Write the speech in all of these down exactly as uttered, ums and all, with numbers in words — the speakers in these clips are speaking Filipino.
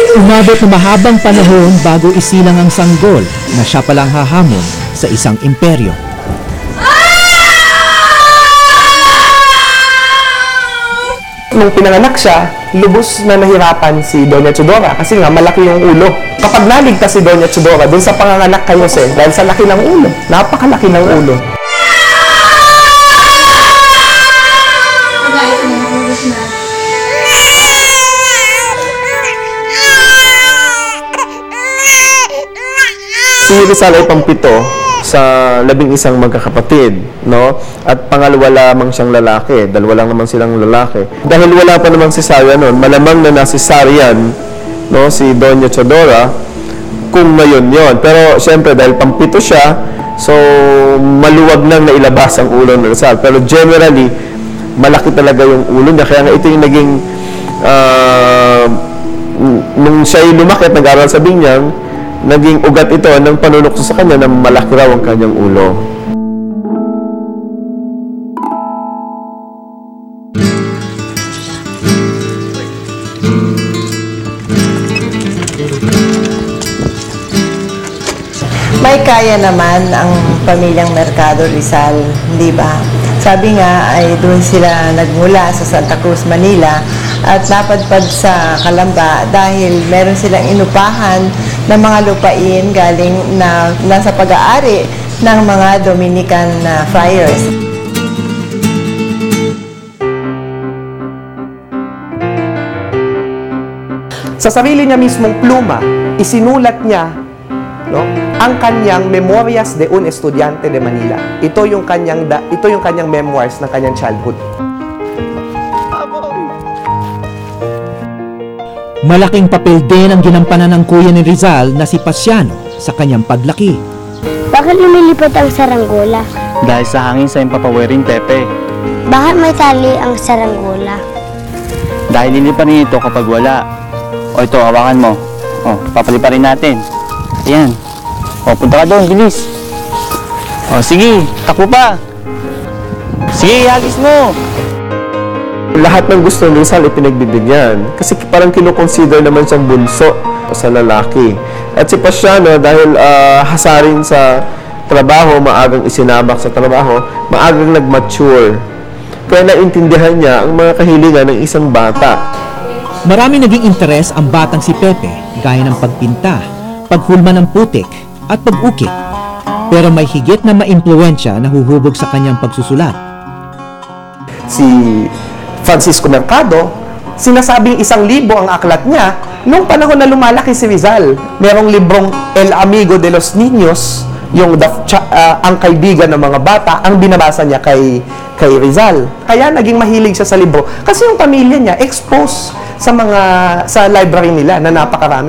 Umabot na mahabang panahon bago isilang ang sanggol na siya palang hahamon sa isang imperyo. Nung pinanganak siya, lubos na nahirapan si Doña Chodora kasi nga malaki yung ulo. Kapag naligtas si Doña Chodora dun sa panganganak kay Jose, dahil sa laki ng ulo, napakalaki ng ulo. Si Rizal ay pampito sa labing isang magkakapatid, no? At pangalawa lamang siyang lalaki, dalawa lang naman silang lalaki. Dahil wala pa namang cesarean noon, malamang na na-cesarean, no, si Doña Chodora, kung ngayon yon. Pero siyempre dahil pampito siya, so maluwag lang na ilabas ang ulo ng Rizal. Pero generally, malaki talaga yung ulo niya. Kaya nga ito yung naging, uh, nung siya'y lumaki at nag-aral sa Binyang, naging ugat ito ng panunukso sa kanya na malaki raw ang kanyang ulo. May kaya naman ang pamilyang Mercado Rizal, di ba? Sabi nga ay doon sila nagmula sa Santa Cruz, Manila at napadpad sa Calamba dahil meron silang inupahan ng mga lupain galing na nasa pag-aari ng mga Dominican uh, friars. Sa sarili niya mismong pluma, isinulat niya, no, ang kanyang Memorias de un Estudiante de Manila. Ito yung kanyang da, ito yung kanyang memoirs ng kanyang childhood. Malaking papel din ang ginampanan ng kuya ni Rizal na si Pasiano sa kanyang paglaki. Bakit lumilipad ang saranggola? Dahil sa hangin sa impapawering Pepe. Bakit may tali ang saranggola? Dahil liliparin ito kapag wala. O ito, hawakan mo. O, papaliparin natin. Ayan. O, punta ka doon, bilis. O, sige, takbo pa. Sige, hagis mo. Lahat ng gusto ni Rizal ipinagbibigyan. Kasi parang kinoconsider naman siyang bunso sa lalaki. At si Pasiano, dahil uh, hasarin sa trabaho, maagang isinabak sa trabaho, maagang nag-mature. Kaya naintindihan niya ang mga kahilingan ng isang bata. Marami naging interes ang batang si Pepe, gaya ng pagpinta, paghulma ng putik, at pag-ukit. Pero may higit na maimpluwensya na huhubog sa kanyang pagsusulat. Si Francisco Mercado, sinasabing isang libo ang aklat niya nung panahon na lumalaki si Rizal. Merong librong El Amigo de los Niños, yung the, uh, ang kaibigan ng mga bata, ang binabasa niya kay, kay Rizal. Kaya naging mahilig siya sa libro. Kasi yung pamilya niya exposed sa mga sa library nila na napakarami.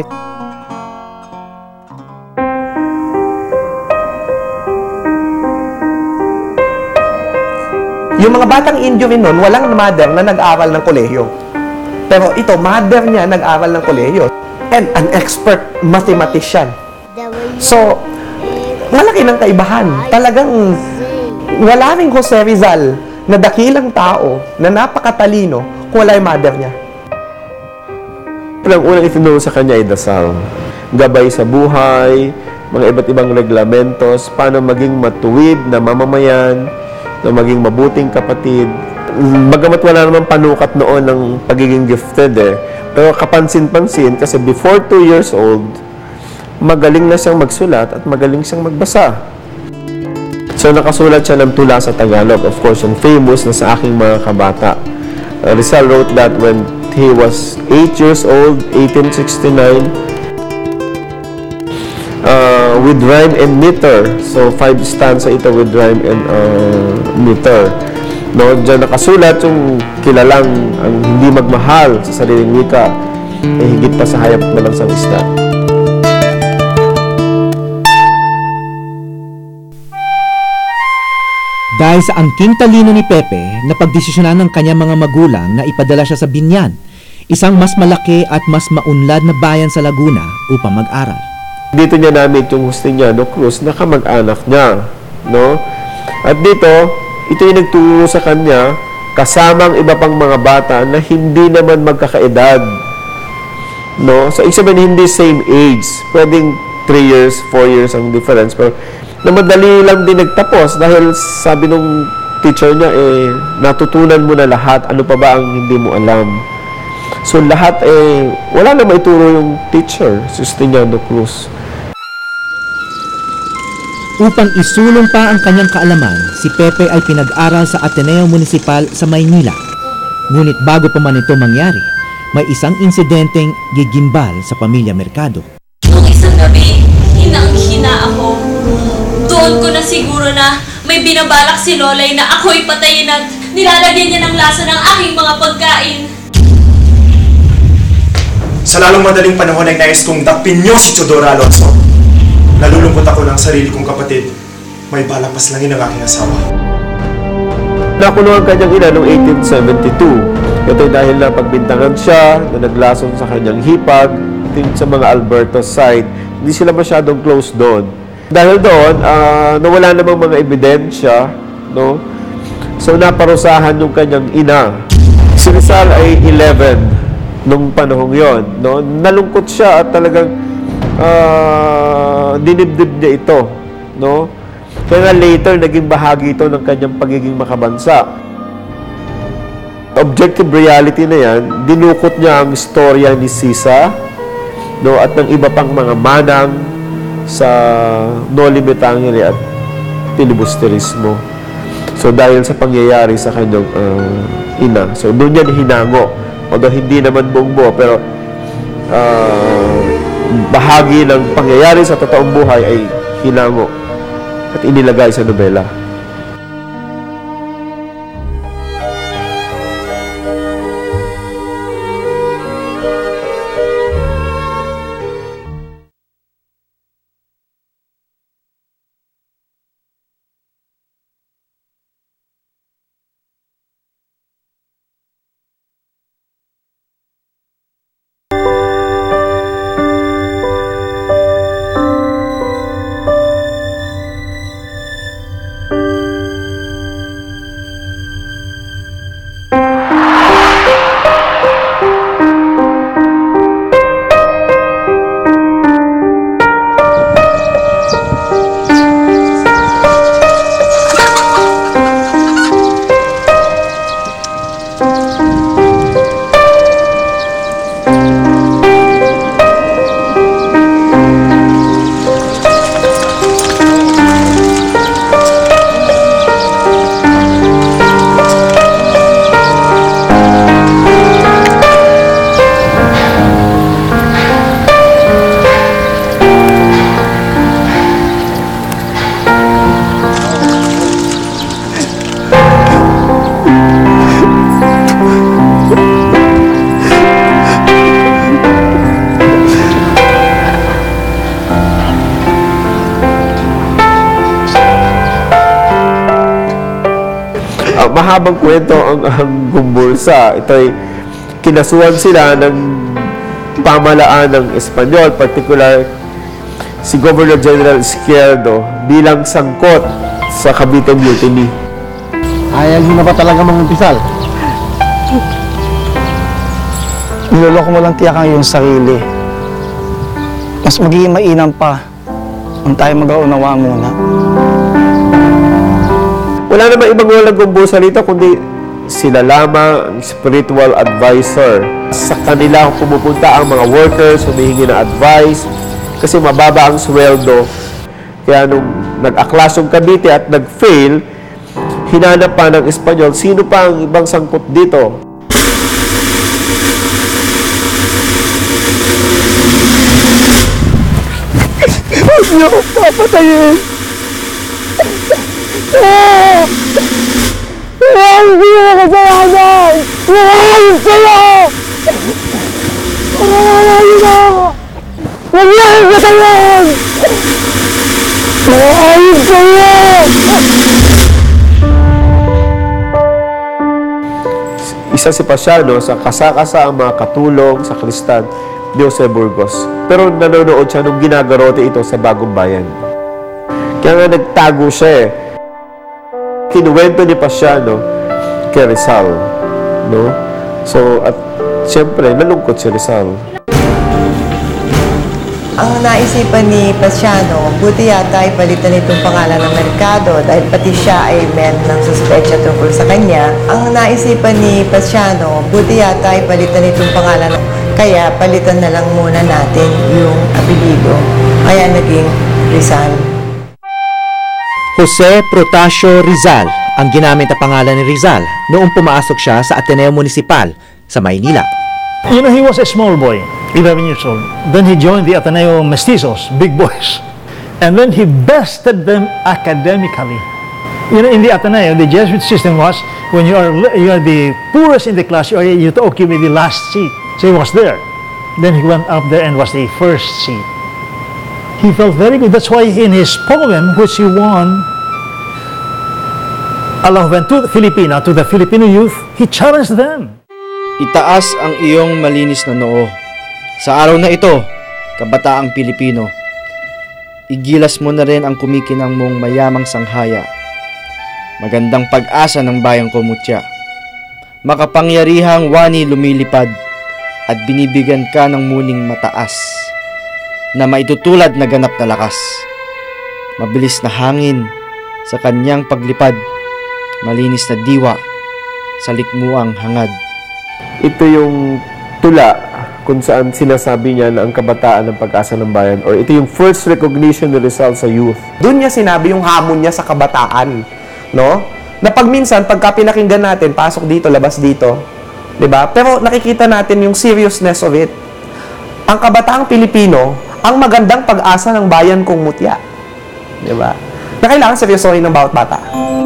Yung mga batang Indio rin nun, walang mother na nag-aral ng kolehiyo. Pero ito, mother niya nag-aral ng kolehiyo. And an expert mathematician. So, malaki ng kaibahan. Talagang wala rin Jose Rizal na dakilang tao na napakatalino kung wala yung mother niya. Ang unang itinuro sa kanya ay dasal. Gabay sa buhay, mga iba't ibang reglamentos, paano maging matuwid na mamamayan, na maging mabuting kapatid. Bagamat wala naman panukat noon ng pagiging gifted eh. Pero kapansin-pansin kasi before two years old, magaling na siyang magsulat at magaling siyang magbasa. So nakasulat siya ng tula sa Tagalog. Of course, yung famous na sa aking mga kabata. Uh, Rizal wrote that when he was eight years old, eighteen sixty-nine. Uh, with rhyme and meter. So, five stanza ito with rhyme and uh, meter. No, diyan nakasulat yung kilalang ang hindi magmahal sa sariling wika ay higit pa sa hayop na lang sa isda. Dahil sa angking talino ni Pepe, napagdesisyonan ng kanyang mga magulang na ipadala siya sa Binyan, isang mas malaki at mas maunlad na bayan sa Laguna upang mag-aral. Dito niya namit yung Justiniano Cruz na kamag-anak niya, no? At dito, ito yung nagturo sa kanya kasama ang iba pang mga bata na hindi naman magkakaedad. No? So, ibig sabihin, hindi same age. Pwedeng three years, four years ang difference. Pero, na madali lang din nagtapos dahil sabi nung teacher niya, eh, natutunan mo na lahat. Ano pa ba ang hindi mo alam? So, lahat, eh, wala na maituro yung teacher, Justiniano Cruz. Upang isulong pa ang kanyang kaalaman, si Pepe ay pinag-aral sa Ateneo Municipal sa Maynila. Ngunit bago pa man ito mangyari, may isang insidenteng gigimbal sa pamilya Mercado. Nung isang gabi, hinang-hina ako. Doon ko na siguro na may binabalak si Lolay na ako'y patayin at nilalagyan niya ng lasa ng aking mga pagkain. Sa lalong madaling panahon ay nais kong dakpin niyo si Teodora Alonso. Nalulungkot ako ng sarili kong kapatid. May balak paslangin ang aking asawa. Nakulong ang kanyang ina noong eighteen seventy-two. Ito ay dahil na pagbintangan siya na naglason sa kanyang hipag sa mga Alberto side. Hindi sila masyadong close doon. Dahil doon, uh, nawala namang mga ebidensya, no? So naparusahan yung kanyang ina. Si Rizal ay eleven nung panahong yon, no? Nalungkot siya at talagang uh, dinibdib niya ito, no? Kaya nga later naging bahagi ito ng kanyang pagiging makabansa. Objective reality na yan, dinukot niya ang istorya ni Sisa, no, at ng iba pang mga manang sa Noli Me Tangere at filibusterismo. So dahil sa pangyayari sa kanyang uh, ina, so doon yan hinango. Although hindi naman buong buo, pero uh, bahagi ng pangyayari sa totoong buhay ay hinango at inilagay sa nobela. Mahabang kwento ang, ang Gumbursa. Ito ay kinasuhan sila ng pamalaan ng Espanyol, particular si Governor General Izquierdo bilang sangkot sa Cavite Mutiny. Ayaw mo na ba talaga mangumpisal? Niloloko mo lang tiyak ang iyong sarili. Mas magiging mainam pa kung tayo mag-aunawa muna. Wala naman ibang walang Gumbursa rito, kundi sila lamang ang spiritual advisor. Sa kanila pumupunta ang mga workers, humihingi ng advice, kasi mababa ang sweldo. Kaya nung nag-aklas yung Cavite at nag-fail, hinanap pa ng Espanyol, sino pa ang ibang sangkot dito? Huwag niyo akong papatayin! Maraming sila na kasalanan! Maraming sila! Maraming na ako! Huwag niyo akong patayin! Maraming sila! Isa si Pasiano sa kasakasa ang mga katulong sa Kristan ni Jose Burgos. Pero nanonood siya nung ginagarote ito sa Bagong Bayan. Kaya nga nagtago siya eh. Kinuwento ni Pasiano kay Rizal, no? So, at siyempre, nalungkot si Rizal. Ang naisipan ni Pasiano, buti yata ay palitan itong pangalan ng merkado dahil pati siya ay meron ng suspecha tungkol sa kanya. Ang naisipan ni Pasiano, buti yata ay palitan itong pangalan ng kaya palitan na lang muna natin yung apelido. Kaya naging Rizal. Jose Protasio Rizal ang ginamit na pangalan ni Rizal noong pumasok siya sa Ateneo Municipal sa Maynila. You know, he was a small boy, eleven years old. Then he joined the Ateneo Mestizos, big boys. And then he bested them academically. You know, in the Ateneo, the Jesuit system was, when you are you are the poorest in the class, you are you to occupy the last seat. So he was there. Then he went up there and was the first seat. He felt very good. That's why in his poem, which he won, Allah went to the Filipino, to the Filipino youth, he challenged them. Itaas ang iyong malinis na noo. Sa araw na ito, kabataang Pilipino, igilas mo na rin ang kumikinang mong mayamang sanghaya. Magandang pag-asa ng bayang kumutya. Makapangyarihang wani lumilipad at binibigyan ka ng muning mataas na maitutulad na ganap na lakas. Mabilis na hangin sa kanyang paglipad, malinis na diwa sa likmuang hangad. Ito yung tula kung saan sinasabi niya na ang kabataan ng pag-asa ng bayan, or ito yung first recognition ni Rizal sa youth. Doon niya sinabi yung hamon niya sa kabataan, no? Na pag minsan, pagka pinakinggan natin, pasok dito, labas dito, di ba? Pero nakikita natin yung seriousness of it. Ang kabataang Pilipino, ang magandang pag-asa ng bayan kong mutya. Di ba? Na kailangan seryosohin ng bawat bata.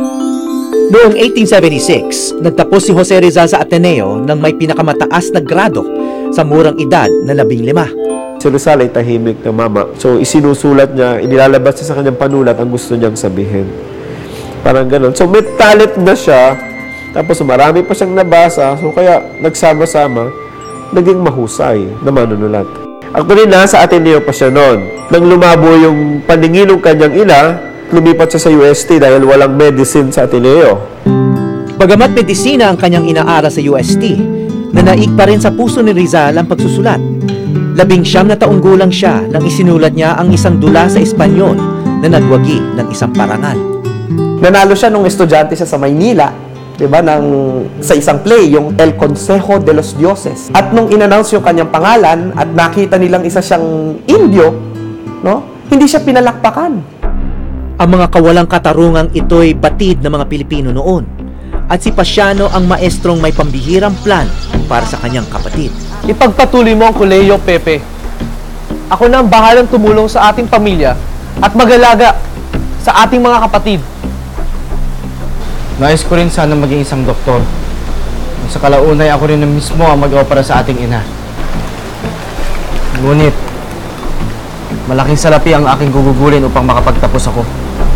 Noong eighteen seventy-six, nagtapos si Jose Rizal sa Ateneo nang may pinakamataas na grado sa murang edad na labing lima. Si Rizal ay tahimik na mama. So, isinusulat niya, inilalabas niya sa kanyang panulat ang gusto niyang sabihin. Parang ganun. So, may talent na siya. Tapos, marami pa siyang nabasa. So, kaya nagsama-sama, naging mahusay na manunulat. Actually, nasa Ateneo pa siya noon. Nang lumabo yung paningin ng kanyang ina, lumipat siya sa U S T dahil walang medicine sa Ateneo. Bagamat medisina ang kanyang inaaral sa U S T, nanaig pa rin sa puso ni Rizal ang pagsusulat. Labing siyam na taong gulang siya nang isinulat niya ang isang dula sa Espanyol na nagwagi ng isang parangal. Nanalo siya nung estudyante siya sa Maynila, di ba, ng, sa isang play, yung El Consejo de los Dioses. At nung in-announce yung kanyang pangalan at nakita nilang isa siyang Indio, no, hindi siya pinalakpakan. Ang mga kawalang katarungang ito'y batid ng mga Pilipino noon. At si Pasiano ang maestrong may pambihirang plan para sa kanyang kapatid. Ipagpatuloy mo ang kolehiyo, Pepe. Ako na ang bahalang tumulong sa ating pamilya at mag-alaga sa ating mga kapatid. Nais ko rin sana maging isang doktor. Sa kalaunay, ako rin na mismo ang mag-opera sa ating ina. Ngunit, malaking salapi ang aking gugugulin upang makapagtapos ako.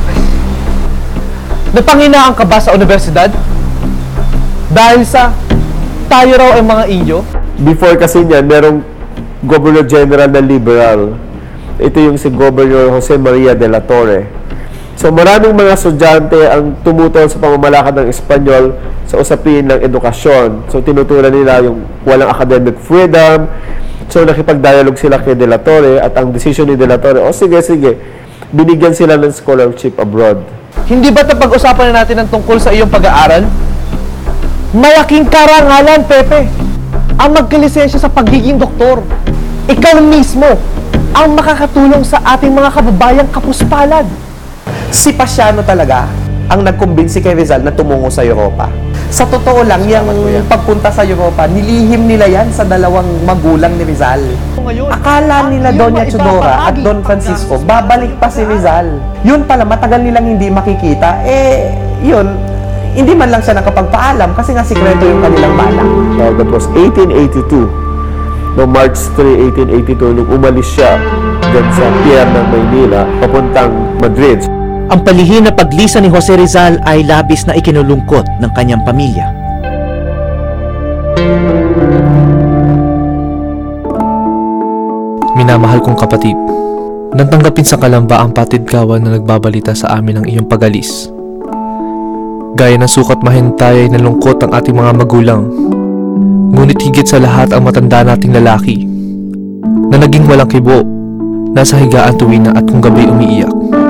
Napanginaan ka ba sa universidad? Dahil sa tayo raw ay mga Indio? Before kasi niyan, merong Governor General na liberal. Ito yung si Governor Jose Maria de la Torre. So maraming mga estudyante ang tumutol sa pamamalakad ng Espanyol sa usapin ng edukasyon. So tinutulan nila yung walang academic freedom. So nakipag-dialogue sila kay de la Torre at ang decision ni de la Torre, oh sige, sige, binigyan sila ng scholarship abroad. Hindi ba't napag-usapan na natin ang tungkol sa iyong pag-aaral? Malaking karangalan, Pepe, ang magkalisensya sa pagiging doktor. Ikaw mismo ang makakatulong sa ating mga kababayang kapuspalad. Si Pasiano talaga ang nagkumbinsi kay Rizal na tumungo sa Europa. Sa totoo lang, yung pagpunta sa Europa, nilihim nila yan sa dalawang magulang ni Rizal. Akala nila Doña Chodora at Don Francisco, babalik pa si Rizal. Yun pala, matagal nilang hindi makikita. Eh, yun, hindi man lang siya nakapagpaalam kasi nga sikreto yung kanilang balak. Uh, that was eighteen eighty-two. No, March third, eighteen eighty-two, nung umalis siya dyan sa pier ng Maynila, papuntang Madrid. Ang palihim na paglisa ni Jose Rizal ay labis na ikinulungkot ng kanyang pamilya. Minamahal kong kapatid, nang tanggapin sa kalamba ang patidkawan na nagbabalita sa amin ng iyong pagalis. Gaya ng sukat mahintay na lungkot ang ating mga magulang, ngunit higit sa lahat ang matanda nating lalaki, na naging walang kibo, nasa higaan tuwing na at kung gabi umiiyak.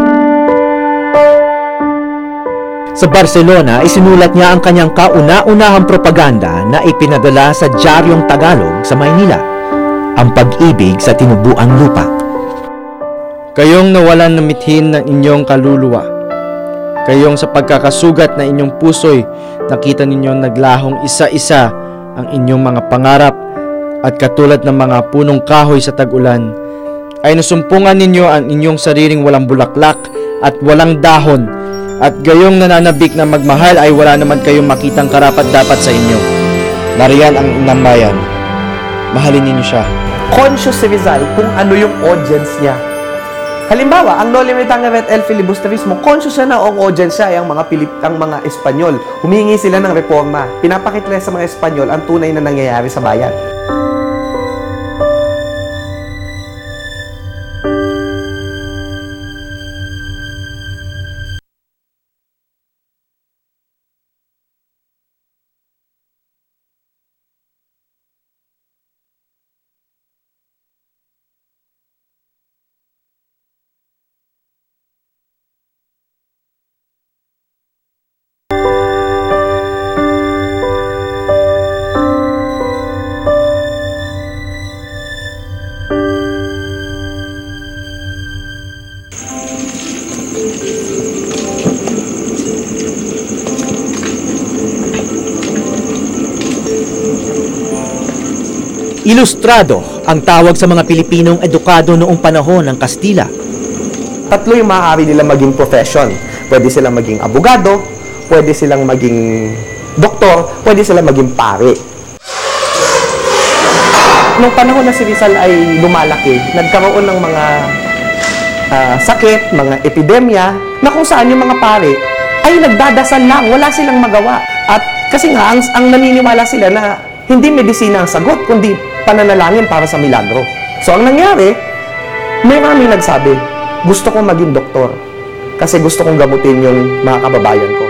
Sa Barcelona, isinulat niya ang kanyang kauna-unahang propaganda na ipinadala sa Diaryong Tagalog sa Maynila, ang pag-ibig sa tinubuang lupa. Kayong nawalan ng mithin ng inyong kaluluwa. Kayong sa pagkakasugat na inyong puso'y nakita ninyong naglahong isa-isa ang inyong mga pangarap at katulad ng mga punong kahoy sa tag-ulan, ay nasumpungan ninyo ang inyong sariling walang bulaklak at walang dahon, at gayong nananabik na magmahal ay wala naman kayong makitang karapat-dapat sa inyo. Nariyan ang inang bayan. Mahalin ninyo siya. Conscious si Rizal kung ano yung audience niya. Halimbawa, ang No Limitang Ret El Filibusterismo, conscious siya na ang audience siya ay ang mga, Pilip, ang mga Espanyol. Humingi sila ng reforma. Pinapakita sa mga Espanyol ang tunay na nangyayari sa bayan. Ilustrado ang tawag sa mga Pilipinong edukado noong panahon ng Kastila. Tatlo yung maaari nilang maging profession. Pwede silang maging abogado, pwede silang maging doktor, pwede silang maging pare. Nung panahon na si Rizal ay lumalaki, nagkaroon ng mga uh, sakit, mga epidemya, na kung saan yung mga pare ay nagdadasal lang, wala silang magawa. At kasi nga, ang, ang naniniwala sila na hindi medisina ang sagot, kundi pananalangin para sa milagro. So, ang nangyari, may maraming nagsabi, gusto kong maging doktor kasi gusto kong gamutin yung mga kababayan ko.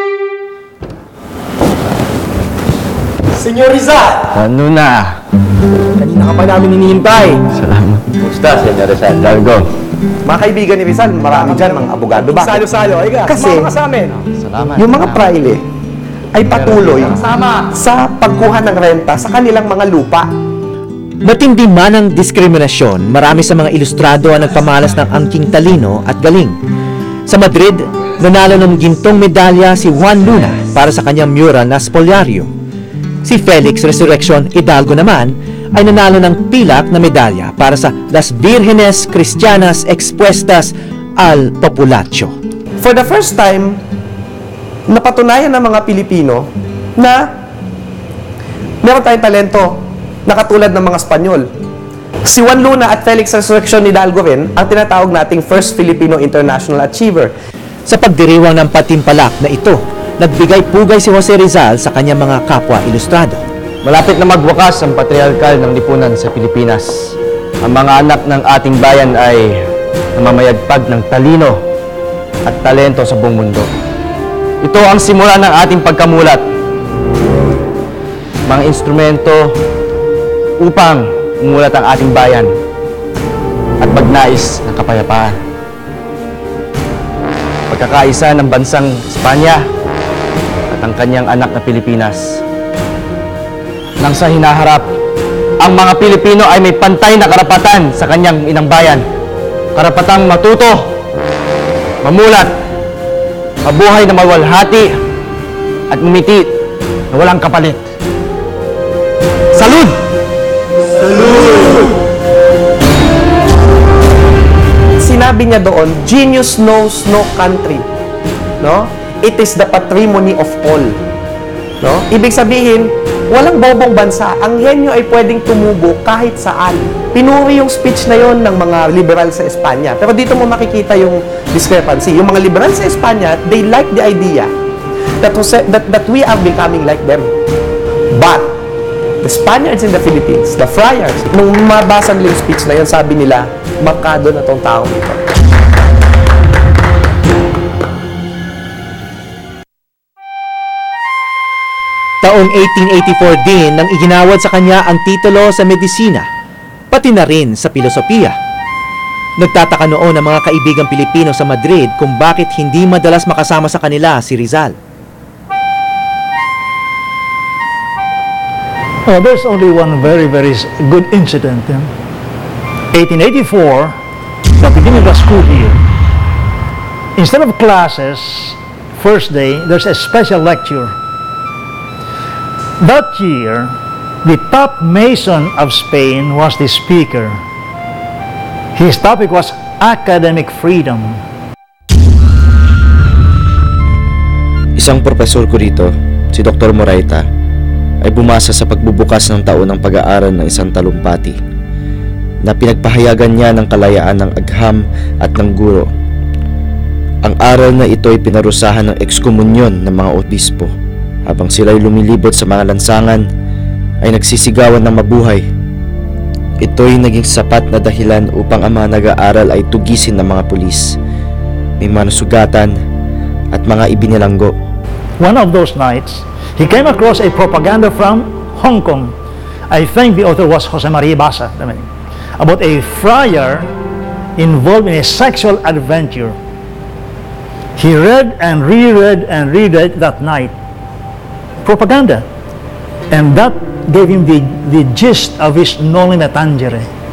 Senyor Rizal! Ano na? Kanina ka pa namin hinihintay. Salamat. Musta, Senyor Rizal? Dalgo. Mga kaibigan ni Rizal, marami dyan, mga abogado. Bakit? Salo-salo. Ay ka, Kasi, sumama ka sa amin. Salamat. yung mga praile ay patuloy sa pagkuha ng renta sa kanilang mga lupa. Matindi man ang diskriminasyon, marami sa mga ilustrado ang nagpamalas ng angking talino at galing. Sa Madrid, nanalo ng gintong medalya si Juan Luna para sa kanyang mural na Spoliario. Si Felix Resurrection Hidalgo naman ay nanalo ng pilak na medalya para sa Las Vírgenes Cristianas Expuestas al Populacho. For the first time, napatunayan ng mga Pilipino na meron tayong talento na katulad ng mga Espanyol. Si Juan Luna at Felix Resurrection Hidalgo rin ang tinatawag nating First Filipino International Achiever. Sa pagdiriwang ng patimpalak na ito, nagbigay pugay si Jose Rizal sa kanyang mga kapwa ilustrado. Malapit na magwakas ang patriarkal ng lipunan sa Pilipinas. Ang mga anak ng ating bayan ay namamayagpag ng talino at talento sa buong mundo. Ito ang simula ng ating pagkamulat. Mga instrumento upang umulat ang ating bayan at magnais ng kapayapaan. Pagkakaisa ng bansang Espanya at ang kanyang anak na Pilipinas. Nang sa hinaharap, ang mga Pilipino ay may pantay na karapatan sa kanyang inang bayan. Karapatang matuto, mamulat, mabuhay na mawalhati at umiti na walang kapalit. Salud! Sinabi niya doon, genius knows no country. No? It is the patrimony of all. No? Ibig sabihin, walang bobong bansa. Ang henyo ay pwedeng tumubo kahit saan. Pinuri yung speech na yon ng mga liberal sa Espanya. Pero dito mo makikita yung discrepancy. Yung mga liberal sa Espanya, they like the idea that, that, that we are becoming like them. But, the Spaniards in the Philippines, the friars, nung mabasa nila yung speech na yun, sabi nila, makado na tong taong ito. Taong eighteen eighty-four din nang iginawad sa kanya ang titulo sa medisina. pati na rin sa filosofiya. Nagtataka noon ang mga kaibigang Pilipino sa Madrid kung bakit hindi madalas makasama sa kanila si Rizal. Oh, there's only one very, very s- good incident. eh. eighteen eighty-four, the beginning of the school year. Instead of classes, first day, there's a special lecture. That year, the top mason of Spain was the speaker. His topic was academic freedom. Isang profesor ko rito, si Doctor Moraita, ay bumasa sa pagbubukas ng taon ng pag-aaral ng isang talumpati na pinagpahayagan niya ng kalayaan ng agham at ng guro. Ang aral na ito ay pinarusahan ng ekskomunyon ng mga obispo habang sila'y lumilibot sa mga lansangan ay nagsisigawan ng mabuhay. Ito'y naging sapat na dahilan upang ang mga nag-aaral ay tugisin ng mga pulis. May mga nasugatan at mga ibinilanggo. One of those nights, he came across a propaganda from Hong Kong. I think the author was Jose Rizal, I mean, about a friar involved in a sexual adventure. He read and reread and reread that night propaganda, and that gave him the, the gist of his Noli Me Tangere.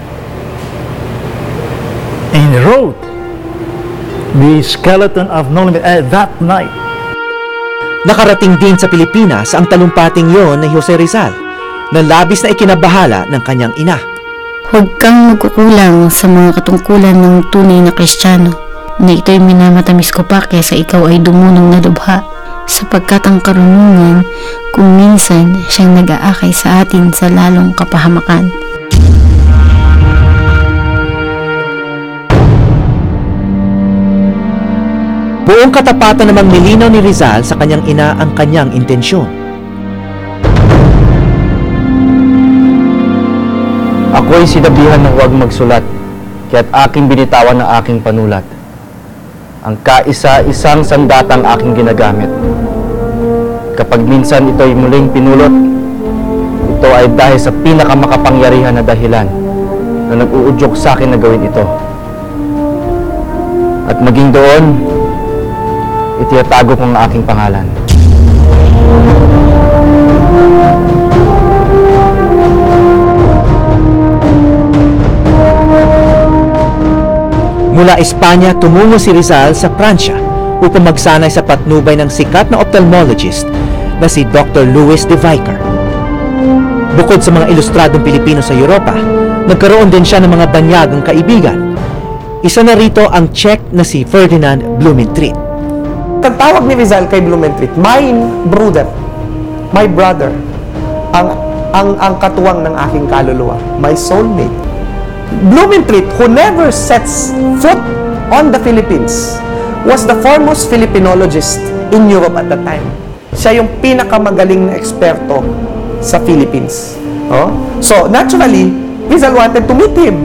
And he wrote the skeleton of Noli Me uh, that night. Nakarating din sa Pilipinas ang talumpating yon ni Jose Rizal na labis na ikinabahala ng kanyang ina. Huwag kang magkukulang sa mga katungkulan ng tunay na Kristiyano, na ito'y minamatamis ko pa kaysa ikaw ay dumunong na lubha, sapagkat ang karunungan kung minsan siyang nag-aakay sa atin sa lalong kapahamakan. Buong katapatan namang nilinaw ni Rizal sa kanyang ina ang kanyang intensyon. Ako'y sinabihan na huwag magsulat, kaya't aking binitawan ang aking panulat. Ang kaisa-isang sandatang aking ginagamit. Kapag minsan ito'y muling pinulot, ito ay dahil sa pinakamakapangyarihan na dahilan na nag-uudyok sa akin na gawin ito. At maging doon, itiyatago ko ang aking pangalan. Mula Espanya, tumungo si Rizal sa Pransya upang magsanay sa patnubay ng sikat na ophthalmologist na si Doctor Louis de Vicar. Bukod sa mga ilustradong Pilipino sa Europa, nagkaroon din siya ng mga banyagang kaibigan. Isa na rito ang Czech na si Ferdinand Blumentritt. Tawag ni Rizal kay Blumentritt, my brother, my brother, ang, ang, ang katuwang ng aking kaluluwa, my soulmate. Blumentritt, who never sets foot on the Philippines, was the foremost Filipinologist in Europe at that time. Siya yung pinakamagaling na eksperto sa Philippines. Oh? So, naturally, Rizal wanted to meet him.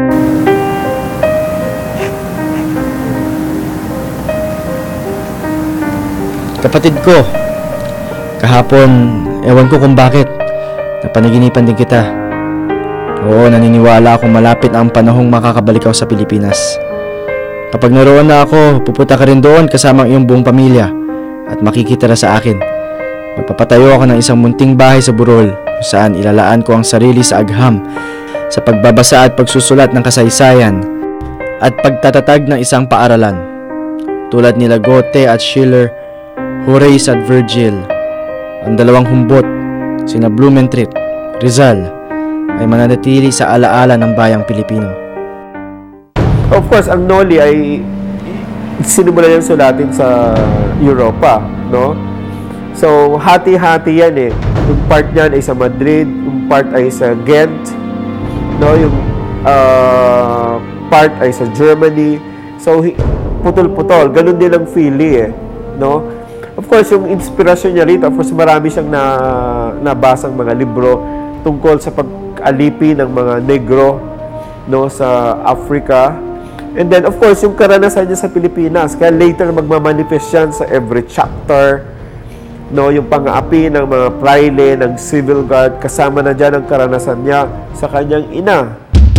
Kapatid ko, kahapon, ewan ko kung bakit, napanaginipan din kita. Oo, naniniwala akong malapit ang panahong makakabalik ako sa Pilipinas. Kapag naroon na ako, pupunta ka rin doon kasama ang iyong buong pamilya at makikita na sa akin. Magpapatayo ako ng isang munting bahay sa Burol kung saan ilalaan ko ang sarili sa agham, sa pagbabasa at pagsusulat ng kasaysayan at pagtatatag ng isang paaralan. Tulad nila Goethe at Schiller, Horace at Virgil, ang dalawang humbot, sina Blumentritt, Rizal, ay mananatili sa alaala ng bayang Pilipino. Of course, ang Noli ay sinimula yung sulatin sa Europa, no? So, hati-hati yan eh. Yung part niyan ay sa Madrid, yung part ay sa Ghent, no? Yung uh, part ay sa Germany. So, putol-putol. Ganun din ang Philly eh, no? Of course, yung inspirasyon niya rito, of course, marami siyang na, nabasang mga libro tungkol sa pag-alipi ng mga negro, no, sa Africa. And then, of course, yung karanasan niya sa Pilipinas. Kaya later, magmamanifest yan sa every chapter, no, yung pang-aapi ng mga praile, ng civil guard, kasama na dyan ang karanasan niya sa kanyang ina,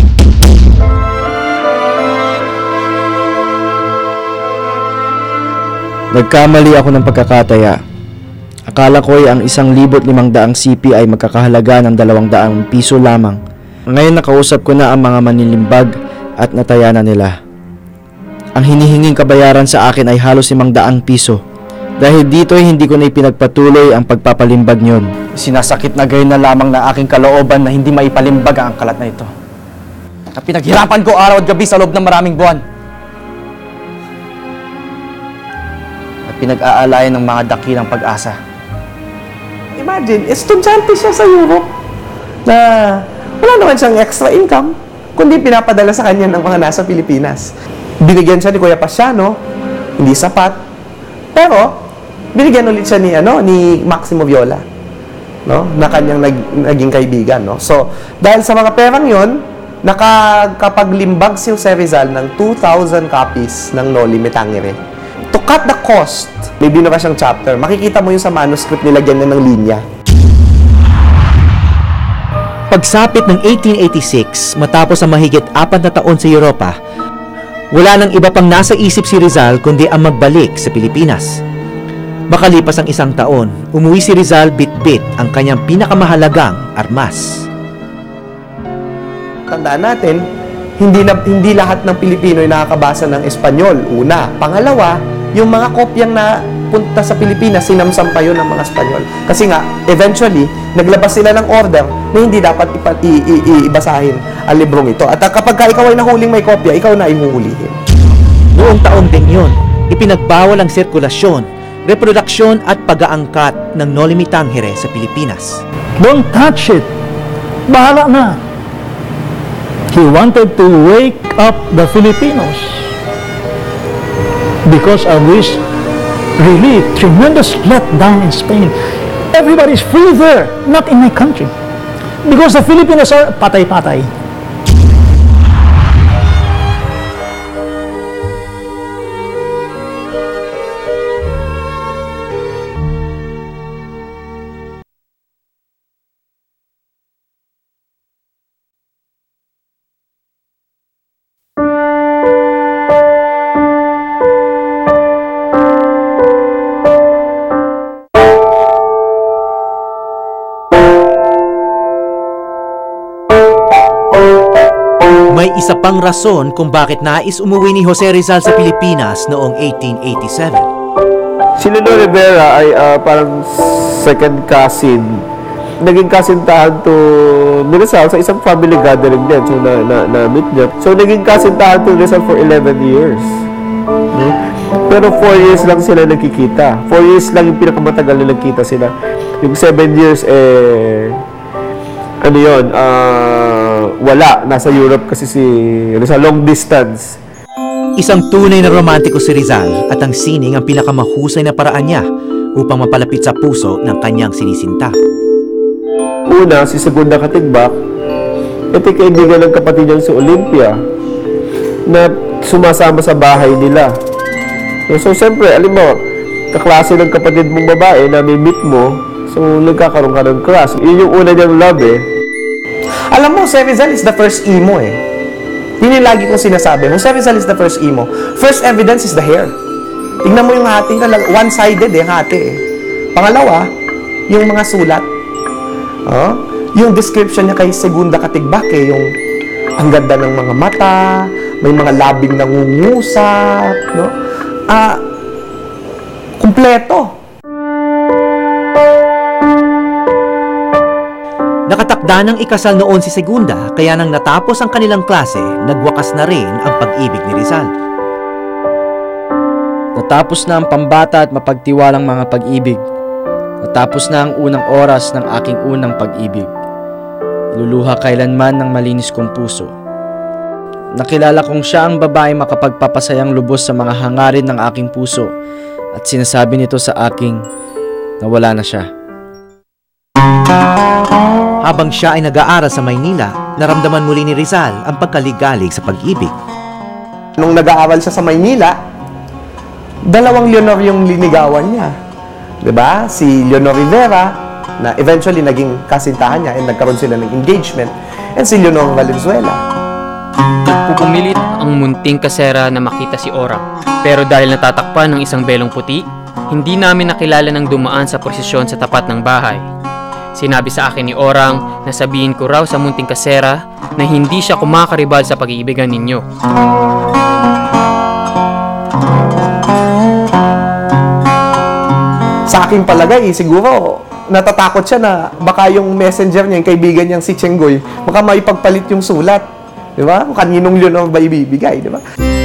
Nagkamali ako ng pagkakataya. Akala ko'y ang isang libot limang daang C P ay magkakahalaga ng dalawang daang piso lamang. Ngayon nakausap ko na ang mga manilimbag at nataya na nila. Ang hinihinging kabayaran sa akin ay halos limang daang piso. Dahil dito ay hindi ko na ipinagpatuloy ang pagpapalimbag nyon. Sinasakit na gayon na lamang na aking kalooban na hindi maipalimbag ang kalat na ito. Na pinaghirapan ko araw at gabi sa loob ng maraming buwan. At pinag-aalayan ng mga dakilang pag-asa. Imagine, estudyante siya sa Europe na wala naman siyang extra income kundi pinapadala sa kanya ng mga nasa Pilipinas. Binigyan siya ni Kuya Pasiano, hindi sapat. Pero binigyan ulit siya ni ano ni Maximo Viola, no? Na kanyang nag, naging kaibigan, no? So, dahil sa mga perang 'yon, nakakapaglimbag si Jose Rizal ng two thousand copies ng Noli Me Tangere. To cut the cost, may binura siyang chapter. Makikita mo yung sa manuscript, nilagyan niya ng linya. Pagsapit ng eighteen eighty-six, matapos ang mahigit apat na taon sa Europa, wala nang iba pang nasa isip si Rizal kundi ang magbalik sa Pilipinas. Makalipas ang isang taon, umuwi si Rizal bit-bit ang kanyang pinakamahalagang armas. Tandaan natin, hindi na, hindi lahat ng Pilipino ay nakakabasa ng Espanyol. Una. Pangalawa, yung mga kopyang na punta sa Pilipinas, sinamsam pa yun ng mga Espanyol. Kasi nga, eventually, naglabas sila ng order na hindi dapat ipa, i, i, i, ibasahin ang librong ito. At kapag ka ikaw ay nahuling may kopya, ikaw na ay huhulihin. Noong taon din yun, ipinagbawal ang sirkulasyon, reproduksyon at pag-aangkat ng Noli Me Tangere sa Pilipinas. Don't touch it. Bahala na. He wanted to wake up the Filipinos because of this really tremendous letdown in Spain. Everybody's free there, not in my country. Because the Filipinos are patay-patay. May isa pang rason kung bakit nais umuwi ni Jose Rizal sa Pilipinas noong eighteen eighty-seven. Si Lolo Rivera ay uh, parang second cousin. Naging kasintahan to ni Rizal sa isang family gathering din. So, na, na, na meet niya. So, naging kasintahan to Rizal for eleven years. Hmm? Pero four years lang sila nagkikita. four years lang yung pinakamatagal na nagkita sila. Yung seven years, eh, ano yun, ah, uh, wala. Nasa Europe kasi si Rizal, long distance. Isang tunay na romantiko si Rizal at ang sining ang pinakamahusay na paraan niya upang mapalapit sa puso ng kanyang sinisinta. Una, si Segunda Katigbak, ito kaibigan ng kapatid niyang si Olympia na sumasama sa bahay nila. So, siyempre, alam mo, kaklase ng kapatid mong babae na may meet mo, so nagkakaroon ka ng crush. Yun yung una niyang love eh. Alam mo, Jose Rizal is the first emo eh. Yun yung lagi kong sinasabi. Jose Rizal is the first emo. First evidence is the hair. Tingnan mo yung hati, one-sided eh, hati eh. Pangalawa, yung mga sulat. Oh, yung description niya kay Segunda Katigbak eh, yung ang ganda ng mga mata, may mga labing nangungusap, no? Ah, kumpleto. Nakatakda ng ikasal noon si Segunda, kaya nang natapos ang kanilang klase, nagwakas na rin ang pag-ibig ni Rizal. Natapos na ang pambata at mapagtiwalang mga pag-ibig. Natapos na ang unang oras ng aking unang pag-ibig. Iluluha kailanman ng malinis kong puso. Nakilala kong siya ang babae makapagpapasayang lubos sa mga hangarin ng aking puso at sinasabi nito sa aking na wala na siya. Habang siya ay nag-aaral sa Maynila, naramdaman muli ni Rizal ang pagkaligalig sa pag-ibig. Nung nag-aaral siya sa Maynila, dalawang Leonor yung linigawan niya. Diba? Si Leonor Rivera, na eventually naging kasintahan niya and nagkaroon sila ng engagement, and si Leonor Valenzuela. Nagpupumilit ang munting kasera na makita si Orang. Pero dahil natatakpan ng isang belong puti, hindi namin nakilala ng dumaan sa prosesyon sa tapat ng bahay. Sinabi sa akin ni Orang na sabihin ko raw sa munting kasera na hindi siya kumakaribal sa pag-iibigan ninyo. Sa aking palagay, siguro, natatakot siya na baka yung messenger niya, yung kaibigan niyang si Chenggoy, baka maipagpalit yung sulat. Di ba? Kung kaninong Leonor ba ibibigay, di ba?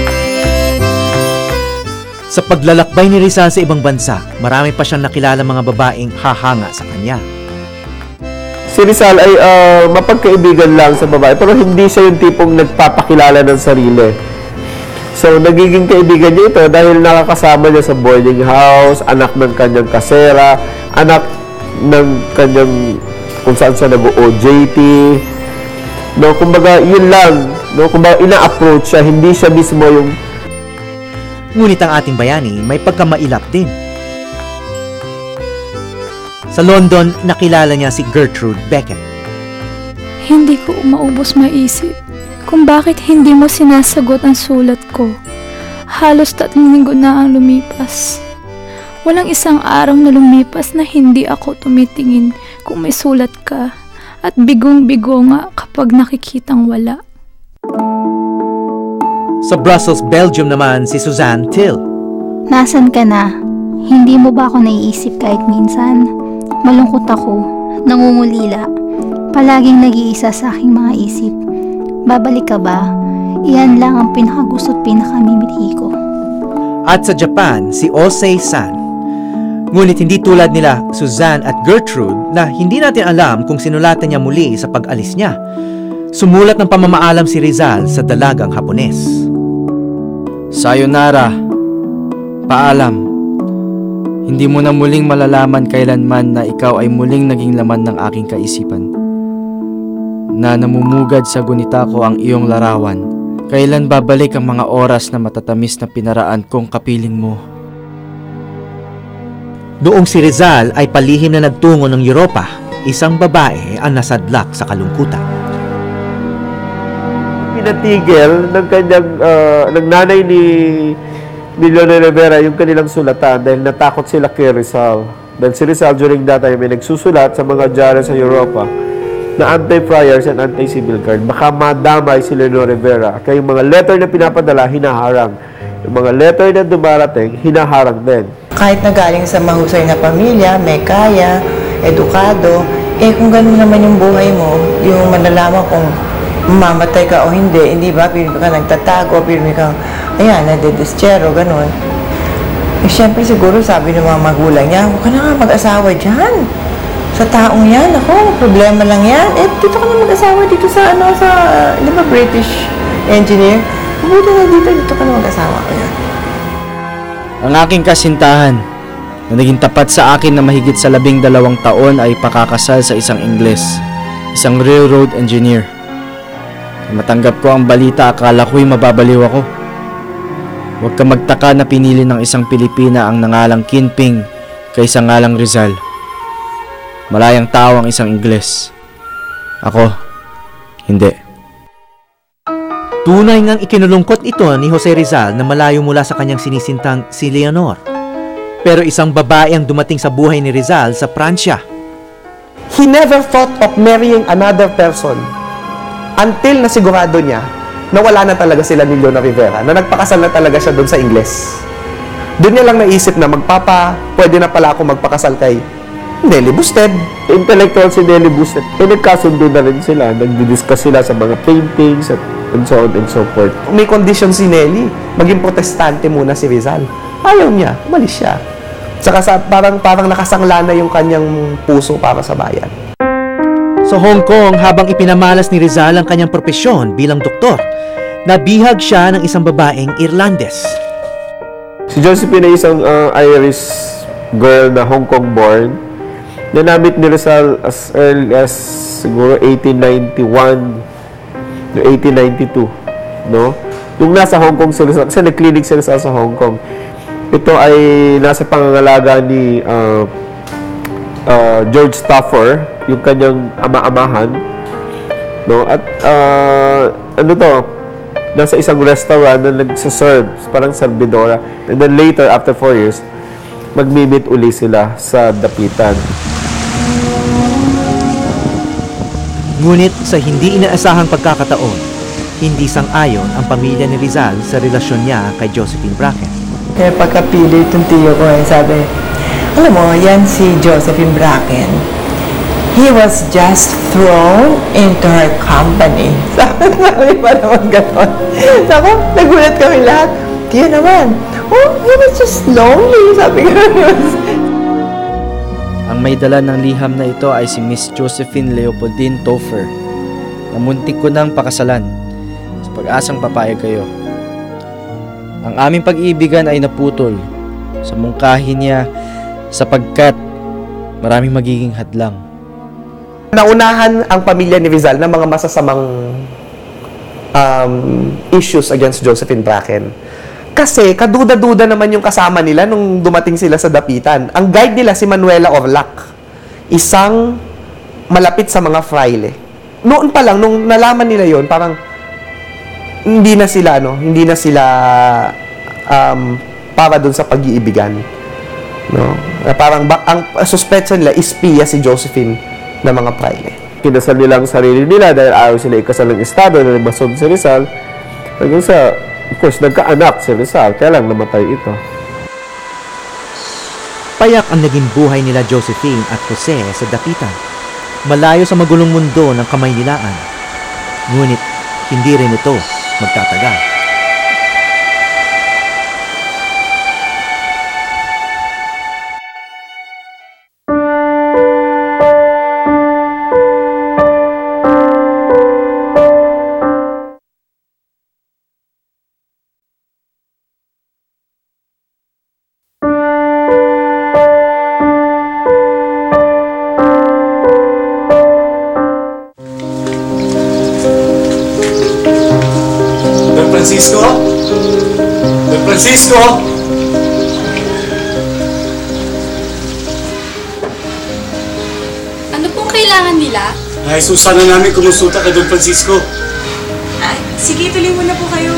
Sa paglalakbay ni Rizal sa ibang bansa, marami pa siyang nakilala mga babaeng hahanga sa kanya. Si Rizal ay uh, mapagkaibigan lang sa babae, pero hindi siya yung tipong nagpapakilala ng sarili. So, nagiging kaibigan niya ito dahil nakakasama niya sa boarding house, anak ng kanyang kasera, anak ng kanyang kung saan siya nag-O J T. No, kumbaga, yun lang. No, kumbaga, ina-approach siya, hindi siya mismo yung... Ngunit ang ating bayani may pagkamailap din. Sa London, nakilala niya si Gertrude Beckett. Hindi ko maubos maisip kung bakit hindi mo sinasagot ang sulat ko. Halos tatlong linggo na ang lumipas. Walang isang araw na lumipas na hindi ako tumitingin kung may sulat ka at bigong-bigo nga kapag nakikitang wala. Sa Brussels, Belgium naman si Suzanne Till. Nasaan ka na? Hindi mo ba ako naiisip kahit minsan? Malungkot ako, nangungulila, palaging nag-iisa sa aking mga isip. Babalik ka ba? Iyan lang ang pinakagusto't pinakamimiti ko. At sa Japan, si Jose San. Ngunit hindi tulad nila Suzanne at Gertrude na hindi natin alam kung sinulatan niya muli sa pag-alis niya. Sumulat ng pamamaalam si Rizal sa dalagang Hapones. Sayonara, paalam. Hindi mo na muling malalaman kailanman na ikaw ay muling naging laman ng aking kaisipan. Na namumugad sa gunita ko ang iyong larawan. Kailan babalik ang mga oras na matatamis na pinaraan kong kapiling mo? Noong si Rizal ay palihim na nagtungo ng Europa, isang babae ang nasadlak sa kalungkutan. Pinatigil ng kanyang, uh, ng nanay ni, ni Leonor Rivera yung kanilang sulatan dahil natakot sila kay Rizal. Dahil si Rizal during that time ay nagsusulat sa mga dyaryo sa Europa na anti-friars and anti-civil guard. Baka madamay si Leonor Rivera. Kaya yung mga letter na pinapadala, hinaharang. Yung mga letter na dumarating, hinaharang din. Kahit na galing sa mahusay na pamilya, may kaya, edukado, eh kung gano'n naman yung buhay mo, yung malalaman kung mamatay ka o hindi, hindi ba? Pirmi ka nagtatago, pirmi kang, ayan, nadedistyero, gano'n. Eh, syempre siguro sabi ng mga magulang niya, huwag ka na nga mag-asawa dyan. Sa taong yan, ako, problema lang yan. Eh, dito ka na mag-asawa dito sa, ano, sa, uh, di ba, British engineer? Mabuti na dito, dito ka na mag-asawa ko yan. Ang aking kasintahan na naging tapat sa akin na mahigit sa labing dalawang taon ay pakakasal sa isang Ingles, isang railroad engineer. Matanggap ko ang balita, akala ko'y mababaliw ako. Huwag ka magtaka na pinili ng isang Pilipina ang nangalang Kinping kaysa ngalang Rizal. Malayang tao ang isang Ingles. Ako, hindi. Tunay ngang ikinulungkot ito ni Jose Rizal na malayo mula sa kanyang sinisintang si Leonor. Pero isang babae ang dumating sa buhay ni Rizal sa Pransya. He never thought of marrying another person until nasigurado niya na wala na talaga sila ni Leonor Rivera, na nagpakasal na talaga siya doon sa Ingles. Doon niya lang naisip na magpapa, pwede na pala ako magpakasal kay Nelly Busted. Intellectual si Nelly Busted. E nagkasundo na rin sila. Nagdidiscuss sila sa mga paintings at and so on and so forth. May condition si Nelly. Maging protestante muna si Rizal. Ayaw niya. Umalis siya. Saka sa, parang, parang nakasangla na yung kanyang puso para sa bayan. Sa Hong Kong, habang ipinamalas ni Rizal ang kanyang propesyon bilang doktor, nabihag siya ng isang babaeng Irlandes. Si Josephine ay isang uh, Irish girl na Hong Kong born. Nanamit ni Rizal as early as siguro eighteen ninety-one to eighteen ninety-two, no? Nung nasa Hong Kong si Rizal, kasi nag-clinic si Rizal sa Hong Kong. Ito ay nasa pangangalaga ni uh, uh, George Stauffer, yung kanyang ama-amahan, no? At uh, ano to, nasa isang restaurant na nagsaserve, parang servidora. And then later, after four years, magmi-meet uli sila sa dapitan. Ngunit sa hindi inaasahang pagkakataon, hindi sang-ayon ang pamilya ni Rizal sa relasyon niya kay Josephine Bracken. Kaya pagkapili itong tiyo ko, eh, sabi, alam mo, yan si Josephine Bracken. He was just thrown into her company. Sabi pa naman gano'n. Sabi, nagulat kami lahat. Tiyo naman, oh, he was just lonely. Sabi gano'n. Ang may dala ng liham na ito ay si Miss Josephine Leopoldine Topher, na muntik ko nang pakasalan sa pag-asang papayag kayo. Ang aming pag-ibigan ay naputol sa mungkahin niya sapagkat maraming magiging hadlang. Naunahan ang pamilya ni Rizal ng mga masasamang um, issues against Josephine Bracken. Kasi kaduda-duda naman yung kasama nila nung dumating sila sa dapitan. Ang guide nila si Manuela Orlac, isang malapit sa mga fraile. Noon pa lang, nung nalaman nila yon, parang hindi na sila, no? Hindi na sila um, para dun sa pag-iibigan. No? Parang ba, ang suspetsa nila, ispiya si Josephine na mga fraile. Kinasal nila ang sarili nila dahil ayaw sila ikasal ng estado na nagbasod si Rizal. Hanggang sa, of course, nagkaanak si Rizal, kaya lang namatay ito. Payak ang naging buhay nila Josephine at Jose sa dapitan, malayo sa magulong mundo ng Kamaynilaan. Ngunit hindi rin ito magtatagal. Francisco? Don Francisco? Ano pong kailangan nila? Ay, susana namin kumusulta kay Don Francisco. Ay, sige, tuloy muna po kayo.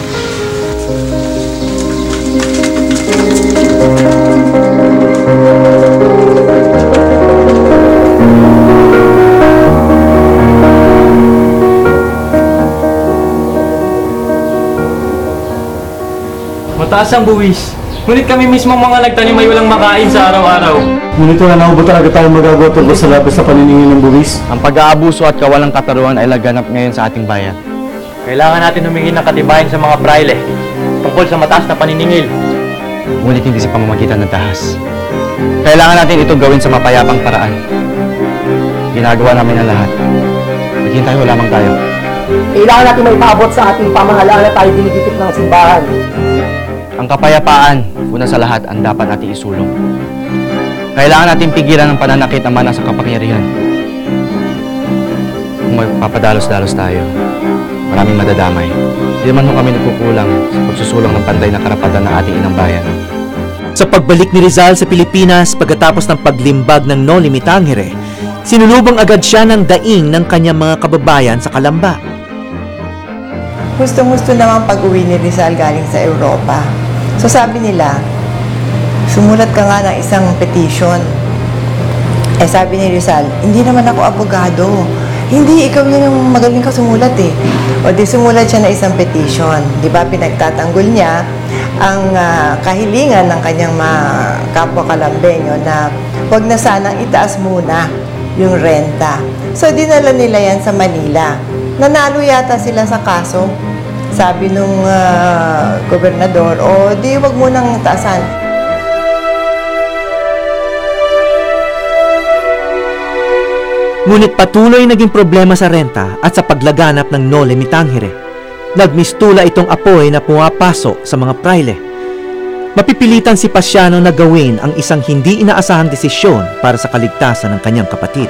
Mataas ang buwis. Ngunit kami mismo mga nagtanim ay walang makain sa araw-araw. Ngunit wala na ba talaga tayo magagawa tungkol sa labis na paniningil ng buwis? Ang pag-aabuso at kawalang kataruan ay laganap ngayon sa ating bayan. Kailangan natin humingi ng katibayan sa mga praile tungkol sa mataas na paniningil. Ngunit hindi sa pamamagitan ng dahas. Kailangan natin ito gawin sa mapayapang paraan. Ginagawa namin ang lahat. Naghihintay ho lamang tayo. Kailangan natin may paabot sa ating pamahalaan na tayo dinidikit ng simbahan. Ang kapayapaan, una sa lahat, ang dapat natin isulong. Kailangan natin pigilan ang pananakit ng mana sa kapangyarihan. Kung magpapadalos-dalos tayo, maraming madadamay. Hindi naman kami nagkukulang sa pagsusulong ng panday na karapatan ng ating inang bayan. Sa pagbalik ni Rizal sa Pilipinas pagkatapos ng paglimbag ng No Limitangere, sinulubong agad siya ng daing ng kanyang mga kababayan sa Kalamba. Gustong-gusto naman pag-uwi ni Rizal galing sa Europa. So sabi nila, sumulat ka nga ng isang petition. Eh sabi ni Rizal, hindi naman ako abogado. Hindi, ikaw yun yung magaling ka sumulat eh. O di sumulat siya ng isang petition. Di ba pinagtatanggol niya ang uh, kahilingan ng kanyang mga kapwa Kalambeño na huwag na sanang itaas muna yung renta. So dinala nila yan sa Manila. Nanalo yata sila sa kaso. Sabi nung uh, gobernador, o di wag mo nang taasan. Ngunit patuloy naging problema sa renta at sa paglaganap ng No Limitangere. Nagmistula itong apoy na pumapasok sa mga praile. Mapipilitan si Pasiano na gawin ang isang hindi inaasahang desisyon para sa kaligtasan ng kanyang kapatid.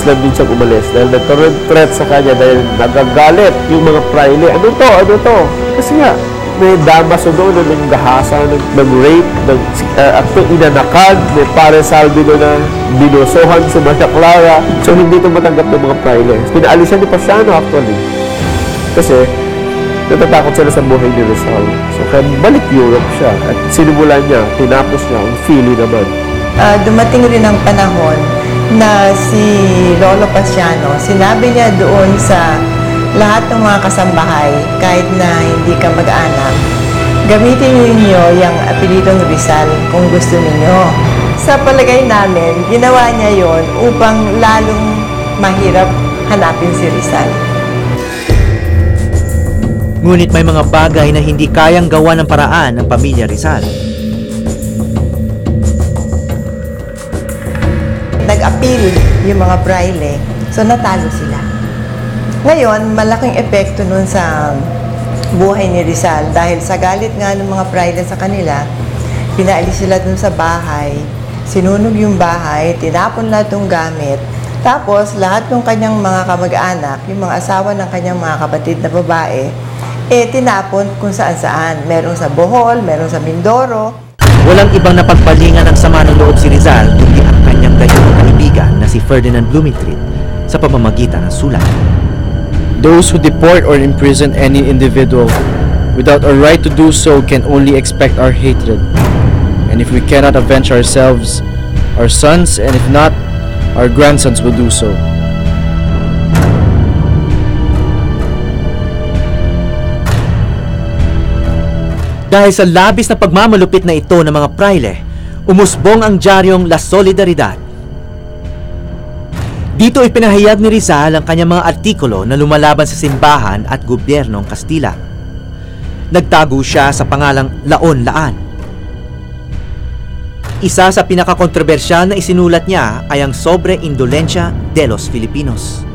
lang din siyang umalis dahil nagkaroon ng threat sa kanya dahil nagagalit yung mga praile. Ano to? Ano to? Kasi nga, may damaso doon na nanggahasa, nag-rape, nag, uh, at inanakan, may pare salvi doon na binusohan sa Maria Clara. So, hindi ito matanggap ng mga praile. Pinaalisan ni Pasiano actually. Kasi, natatakot sila sa buhay ni Rizal. So, kaya balik Europe siya. At sinimulan niya, tinapos niya ang Philly naman. Uh, dumating rin ang panahon na si Lolo Pasiano, sinabi niya doon sa lahat ng mga kasambahay, kahit na hindi ka mag-anak, gamitin ninyo yung apelidong Rizal kung gusto ninyo. Sa palagay namin, ginawa niya yon upang lalong mahirap hanapin si Rizal. Ngunit may mga bagay na hindi kayang gawa ng paraan ng pamilya Rizal. Nag-appeal yung mga praile, so natalo sila. Ngayon, malaking epekto nun sa buhay ni Rizal dahil sa galit nga ng mga praile sa kanila, pinaalis sila dun sa bahay, sinunog yung bahay, tinapon lahat ng gamit, tapos lahat ng kanyang mga kamag-anak, yung mga asawa ng kanyang mga kapatid na babae, eh tinapon kung saan-saan. Merong sa Bohol, merong sa Mindoro. Walang ibang napagpalingan ng sama ng loob si Rizal kundi ang kanyang dayong kaibigan na si Ferdinand Blumentritt sa pamamagitan ng sulat. Those who deport or imprison any individual without a right to do so can only expect our hatred. And if we cannot avenge ourselves, our sons, and if not, our grandsons will do so. Dahil sa labis na pagmamalupit na ito ng mga praile, umusbong ang diaryong La Solidaridad. Dito ipinahayag ni Rizal ang kanyang mga artikulo na lumalaban sa simbahan at gobyernong Kastila. Nagtago siya sa pangalang Laon-Laan. Isa sa pinakakontrobersyal na isinulat niya ay ang Sobre Indolensya de los Filipinos.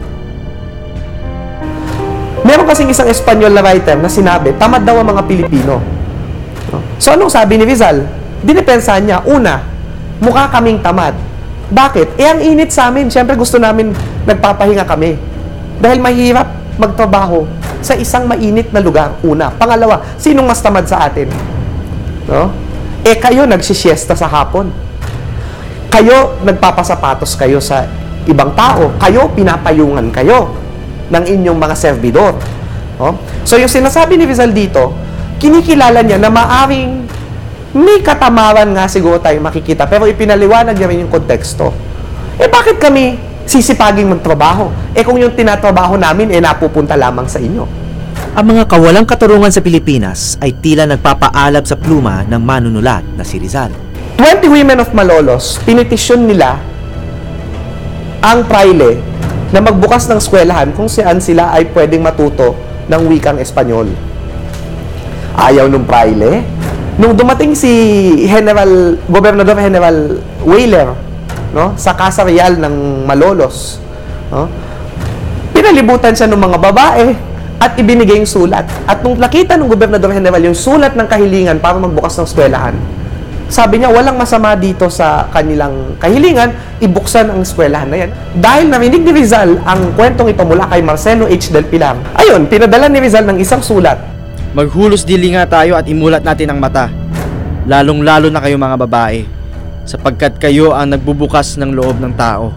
Meron kasing isang Espanyol na writer na sinabi, tamad daw ang mga Pilipino. So anong sabi ni Rizal? Dinipensahan niya, una, mukha kaming tamad. Bakit? Eh ang init sa amin, siyempre gusto namin nagpapahinga kami. Dahil mahirap magtrabaho sa isang mainit na lugar, una. Pangalawa, sinong mas tamad sa atin? No? Eh kayo nagsisiesta sa hapon. Kayo nagpapasapatos kayo sa ibang tao. Kayo pinapayungan kayo ng inyong mga servidor. No? So yung sinasabi ni Rizal dito, kinikilala niya na maaring may katamaran nga siguro tayo makikita, pero ipinaliwanag niya rin yung konteksto. Eh bakit kami sisipaging magtrabaho? Eh kung yung tinatrabaho namin, eh napupunta lamang sa inyo. Ang mga kawalang katurungan sa Pilipinas ay tila nagpapaalab sa pluma ng manunulat na si Rizal. twenty Women of Malolos, pinitisyon nila ang praile na magbukas ng eskwelahan kung saan sila ay pwedeng matuto ng wikang Espanyol. Ayaw nung praile. Nung dumating si General, Gobernador General Weyler, no, sa Casa Real ng Malolos, no, pinalibutan siya ng mga babae at ibinigay yung sulat. At nung nakita ng Gobernador General yung sulat ng kahilingan para magbukas ng eskwelahan, sabi niya, walang masama dito sa kanilang kahilingan, ibuksan ang eskwelahan na yan. Dahil narinig ni Rizal ang kwentong ito mula kay Marcelo H. Del Pilar, ayun, pinadala ni Rizal ng isang sulat. Maghulos dili nga tayo at imulat natin ang mata, lalong-lalo na kayo mga babae, sapagkat kayo ang nagbubukas ng loob ng tao.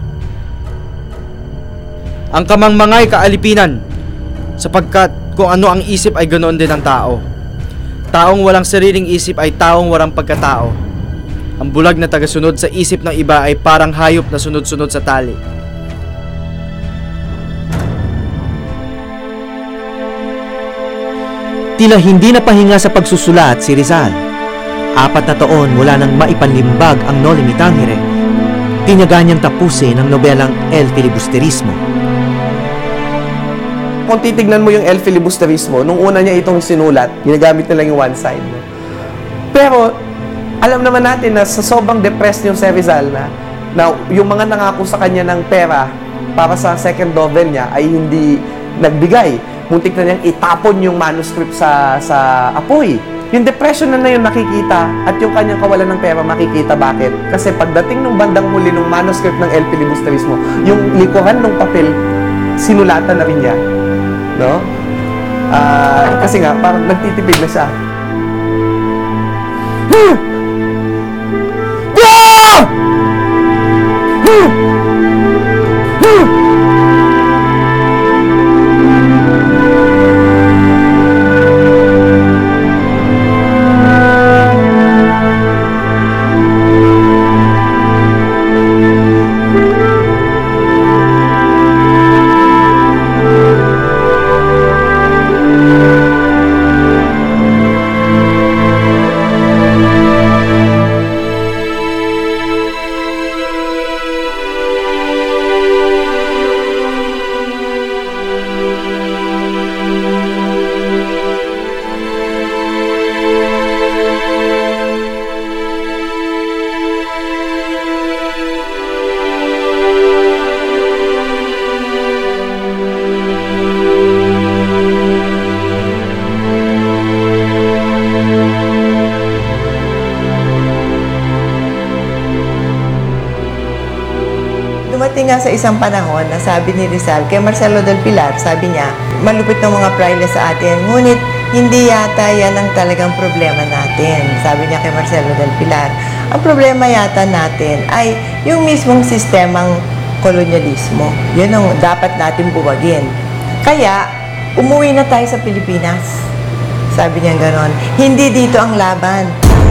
Ang kamangmangay kaalipinan, sapagkat kung ano ang isip ay ganoon din ang tao. Taong walang sariling isip ay taong walang pagkatao. Ang bulag na tagasunod sa isip ng iba ay parang hayop na sunod-sunod sa tali. Tila hindi napahinga sa pagsusulat si Rizal. Apat na taon mula nang maipanlimbag ang Noli Me Tangere, tinaga niyang tapusin ang nobelang El Filibusterismo. Kung titignan mo yung El Filibusterismo, nung una niya itong sinulat, ginagamit na lang yung one side. Pero, alam naman natin na sa sobrang depressed yung si Rizal na, na yung mga nangako sa kanya ng pera para sa second novel niya ay hindi nagbigay. Muntik na niyang itapon yung manuscript sa, sa apoy. Yung depression na na yun nakikita at yung kanyang kawalan ng pera makikita. Bakit? Kasi pagdating nung bandang huli nung manuscript ng El Filibusterismo, yung likuran ng papel, sinulatan na rin niya. No? Uh, kasi nga, parang nagtitipid na siya. Hmm! Yeah! Hmm! Hmm! Dumating nga sa isang panahon na sabi ni Rizal kay Marcelo del Pilar, sabi niya, malupit ng mga praile sa atin, ngunit hindi yata yan ang talagang problema natin. Sabi niya kay Marcelo del Pilar, ang problema yata natin ay yung mismong sistemang kolonyalismo. Yun ang dapat natin buwagin. Kaya, umuwi na tayo sa Pilipinas. Sabi niya ganon. Hindi dito ang laban.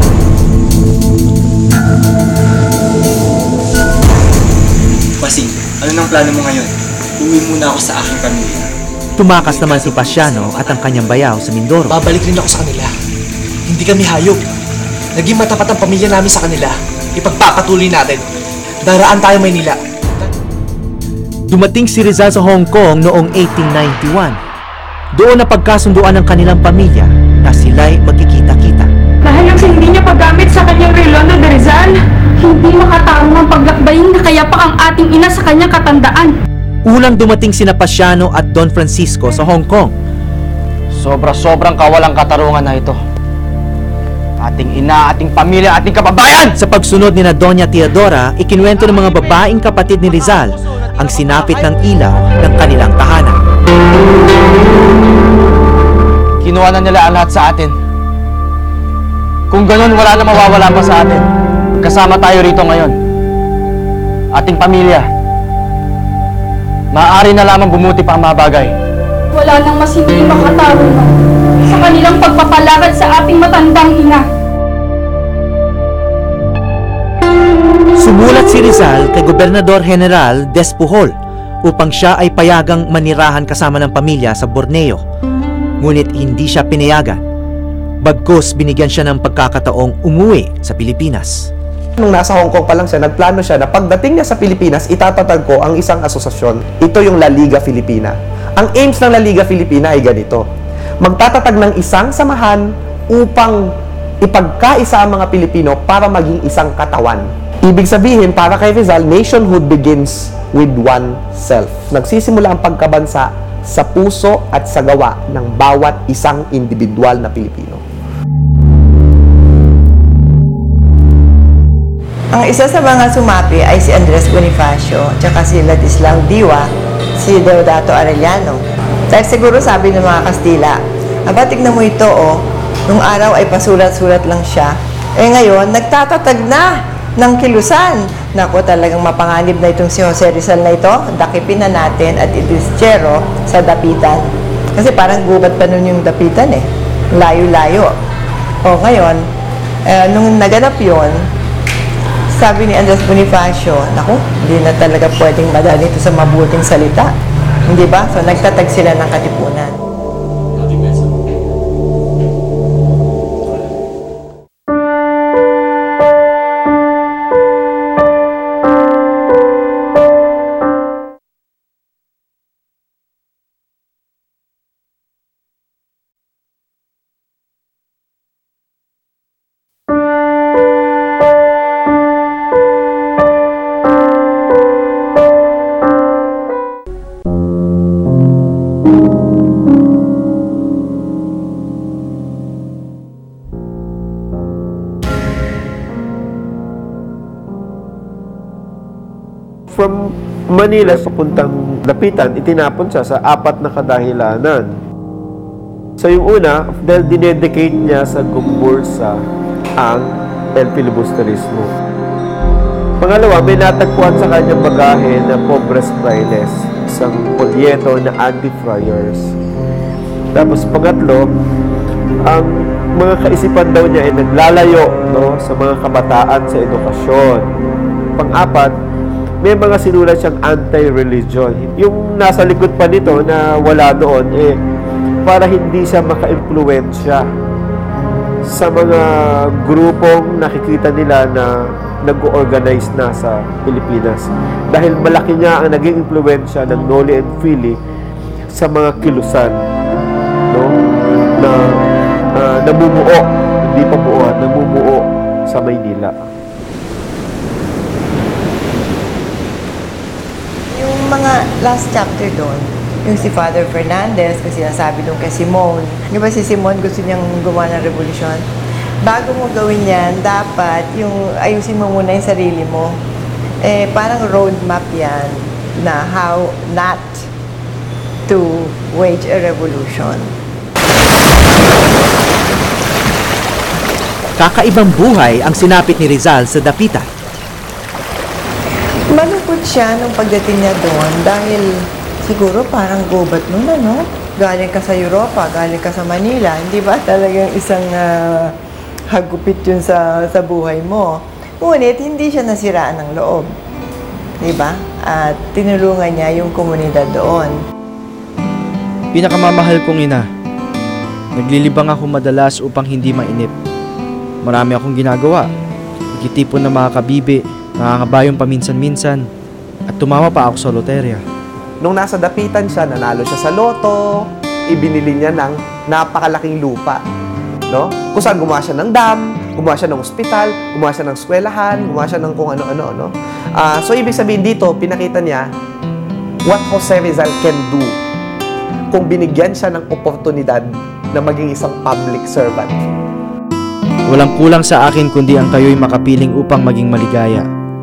Basing, ano nang plano mo ngayon? Uwi muna ako sa aking pamilya. Tumakas naman si Pasiano at ang kanyang bayaw sa Mindoro. Babalik rin ako sa kanila. Hindi kami hayop. Naging matapat ang pamilya namin sa kanila. Ipagpapatuloy natin. Daraan tayo Maynila. Dumating si Rizal sa Hong Kong noong eighteen ninety-one. Doon na pagkasunduan ng kanilang pamilya na sila'y magkikita-kita. Dahil ang hindi niya paggamit sa kanyang relo na Rizal, hindi makatarong ang paglakbayin na kaya pa ang ating ina sa kanyang katandaan. Unang dumating sina Pasiano at Don Francisco sa Hong Kong. Sobra-sobrang kawalang katarungan na ito. Ating ina, ating pamilya, ating kababayan! Sa pagsunod ni na Doña Teodora, ikinuwento ng mga babaeng kapatid ni Rizal ang sinapit ng ilaw ng kanilang tahanan. Kinuha na nila ang lahat sa atin. Kung ganun, wala na mawawala pa sa atin. Kasama tayo rito ngayon. Ating pamilya. Maaari na lamang bumuti pa ang mga bagay. Wala nang mas hindi makatarungan sa kanilang pagpapalakad sa ating matandang ina. Sumulat si Rizal kay Gobernador General Despujol upang siya ay payagang manirahan kasama ng pamilya sa Borneo. Ngunit hindi siya pinayagan. Bagkus binigyan siya ng pagkakataong umuwi sa Pilipinas. Nung nasa Hong Kong pa lang siya, nagplano siya na pagdating niya sa Pilipinas, itatatag ko ang isang asosasyon. Ito yung La Liga Filipina. Ang aims ng La Liga Filipina ay ganito. Magtatatag ng isang samahan upang ipagkaisa ang mga Pilipino para maging isang katawan. Ibig sabihin, para kay Rizal, nationhood begins with oneself. Nagsisimula ang pagkabansa sa puso at sa gawa ng bawat isang individual na Pilipino. Ang isa sa mga sumapi ay si Andres Bonifacio, tsaka si Ladislao Diwa, si Deodato Arellano. Dahil siguro sabi ng mga Kastila, aba, tignan mo ito, oh, nung araw ay pasulat-sulat lang siya. Eh ngayon, nagtatatag na ng kilusan. Naku, talagang mapanganib na itong si Jose Rizal na ito. Dakipin na natin at idischero sa dapitan. Kasi parang gubat pa nun yung dapitan eh. Layo-layo. O ngayon, eh, nung naganap yon, sabi ni Andres Bonifacio, naku, hindi na talaga pwedeng madali ito sa mabuting salita. Hindi ba? So, nagtatag sila ng katipunan. Manila papuntang Dapitan, itinapon siya sa apat na kadahilanan. So yung una, dahil dinedicate niya sa gumbursa ang el filibusterismo. Pangalawa, may natagpuan sa kanyang bagahe na Pobres Frailes, isang polyeto na anti-friars. Tapos pangatlo, ang mga kaisipan daw niya ay naglalayo, no, sa mga kabataan sa edukasyon. Pang-apat, may mga sinulat siyang anti-religion. Yung nasa likod pa nito na wala doon, eh, para hindi siya maka-impluwensya sa mga grupong nakikita nila na nag-organize na sa Pilipinas. Dahil malaki nga ang naging impluwensya ng Noli and Fili sa mga kilusan, no, na uh, namumuo, hindi pa buo, namumuo sa Maynila. Yung mga last chapter doon, yung si Father Fernandez, kasi sinasabi doon kay Simon. Di ba si Simon gusto niyang gumawa ng revolusyon? Bago mo gawin yan, dapat yung ayusin mo muna yung sarili mo. Eh, parang roadmap yan na how not to wage a revolution. Kakaibang buhay ang sinapit ni Rizal sa Dapitan. Malungkot siya nung pagdating niya doon dahil siguro parang gubat nun, ano? Galing ka sa Europa, galing ka sa Manila, hindi ba talagang isang uh, hagupit yun sa, sa buhay mo. Ngunit, hindi siya nasiraan ng loob. Di ba? At tinulungan niya yung komunidad doon. Pinakamamahal kong ina, naglilibang ako madalas upang hindi mainip. Marami akong ginagawa. Nagtitipon ng mga kabibi, nangangabayong paminsan-minsan, at tumawa pa ako sa loterya. Nung nasa Dapitan siya, nanalo siya sa loto, ibinili niya ng napakalaking lupa. No? Kung saan gumawa siya ng dam, gumawa siya ng ospital, gumawa siya ng eskwelahan, gumawa siya ng kung ano-ano. No? Uh, so, ibig sabihin dito, pinakita niya what Jose Rizal can do kung binigyan siya ng oportunidad na maging isang public servant. Walang kulang sa akin kundi ang kayo'y makapiling upang maging maligaya.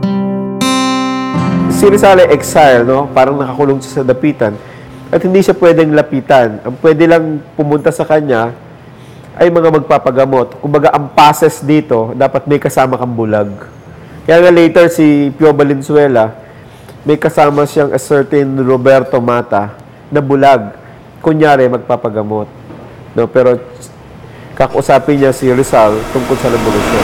Si Rizal ay exile, no? Parang nakakulong siya sa Dapitan at hindi siya pwedeng lapitan. Ang pwede lang pumunta sa kanya ay mga magpapagamot. Kumbaga, ang passes dito, dapat may kasama kang bulag. Kaya nga later, si Pio Valenzuela, may kasama siyang a certain Roberto Mata na bulag. Kunyari, magpapagamot. No? Pero, kakausapin niya si Rizal tungkol sa revolusyon.